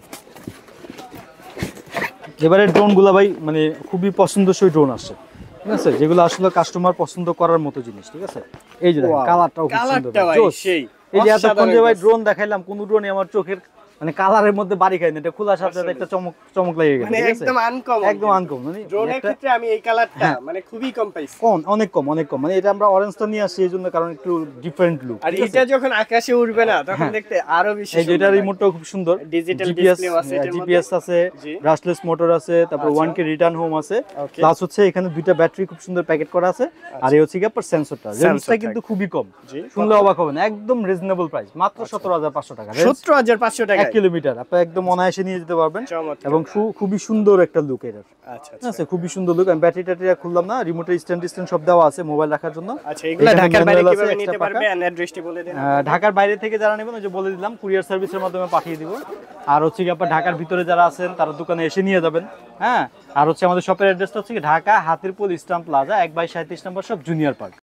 [SPEAKER 1] এবারে ড্রোনগুলো ভাই মানে খুবই পছন্দসই ড্রোন আসছে, ঠিক আছে? যেগুলো আসলে কাস্টমার পছন্দ করার মতো জিনিস, ঠিক আছে? এই যে দেখেন
[SPEAKER 2] Wow,
[SPEAKER 1] কালারটাও খুব সুন্দর
[SPEAKER 2] কালারটা ভাই
[SPEAKER 1] জোস।
[SPEAKER 2] সেই।
[SPEAKER 1] এই যে এতক্ষণ যে ভাই
[SPEAKER 2] অসাধারণ
[SPEAKER 1] ড্রোন দেখাইলাম, কোন ড্রোনই আমার চোখের মানে কালারের মধ্যে বাড়ি খায়নি, এটা খোলার সাথে সাথে একটা চমক চমক লেগে গেছে,
[SPEAKER 2] মানে
[SPEAKER 1] ঠিক আছে?
[SPEAKER 2] একদম আনকমন।
[SPEAKER 1] একদম আনকমন, মানে
[SPEAKER 2] ড্রোনের
[SPEAKER 1] একটা
[SPEAKER 2] ক্ষেত্রে আমি এই কালারটা মানে খুবই কম পাইছি।
[SPEAKER 1] কম, অনেক কম, অনেক কম। মানে এটা আমরা অরেঞ্জটা নিয়ে আসছি এই জন্য, কারণ একটু ডিফারেন্ট লুক।
[SPEAKER 2] আর এটা যখন আকাশে উড়বে না তখন
[SPEAKER 1] হ্যাঁ।
[SPEAKER 2] দেখতে আরো বেশি
[SPEAKER 1] এই যে এটা
[SPEAKER 2] সুন্দর
[SPEAKER 1] রিমোটটাও খুব সুন্দর,
[SPEAKER 2] Digital
[SPEAKER 1] জিপিএস
[SPEAKER 2] display আছে এটার
[SPEAKER 1] জিপিএস আছে,
[SPEAKER 2] জি।
[SPEAKER 1] ব্রাশলেস মোটর আছে, তারপর
[SPEAKER 2] আচ্ছা।
[SPEAKER 1] ওয়ান কে রিটার্ন হোম আছে,
[SPEAKER 2] Okay.
[SPEAKER 1] প্লাস হচ্ছে এখানে দুইটা ব্যাটারি খুব সুন্দর প্যাকেট করা আছে। আর এই হচ্ছে কি আপনার সেন্সরটা, রেঞ্জটা কিন্তু খুবই কম,
[SPEAKER 2] জি।
[SPEAKER 1] শুনলে অবাক হবেন, একদম রিজনেবল প্রাইস, মাত্র সতেরো হাজার পাঁচশো টাকা। range
[SPEAKER 2] সতেরো হাজার পাঁচশো টাকা।
[SPEAKER 1] এক কিলোমিটার আপনি একদম অনায়াসে নিয়ে যেতে পারবেন।
[SPEAKER 2] চমৎকার।
[SPEAKER 1] এবং খু- খুবই সুন্দর একটা লুক এটার,
[SPEAKER 2] আচ্ছা
[SPEAKER 1] ঠিক আছে? খুবই সুন্দর লুক। আমি ব্যাটারি ট্যাটারি খুললাম না, রিমোটের স্ট্যান্ড স্ট্যান্ড সব দেওয়া আছে মোবাইল রাখার জন্য।
[SPEAKER 2] আচ্ছা, এগুলা
[SPEAKER 1] এখানে
[SPEAKER 2] ঢাকার বাইরে
[SPEAKER 1] manual আছে,
[SPEAKER 2] কিভাবে
[SPEAKER 1] extra
[SPEAKER 2] নিতে পারবে?
[SPEAKER 1] পাকা।
[SPEAKER 2] এন্ড অ্যাড্রেসটি বলে দিন।
[SPEAKER 1] আহ, ঢাকার বাইরে থেকে যারা নেবেন ওই যে বলে দিলাম, কুরিয়ার সার্ভিসের মাধ্যমে পাঠিয়ে দিব। আর হচ্ছে কি আপনার ঢাকার ভিতরে যারা আছেন তারা দোকানে এসে নিয়ে যাবেন। হ্যাঁ, আর হচ্ছে আমাদের শপের অ্যাড্রেসটা হচ্ছে কি ঢাকা হাতিরপুল ইস্টার্ন প্লাজা, এক বাই সাঁত্রিশ নম্বর শপ, জুনিয়র পার্ক।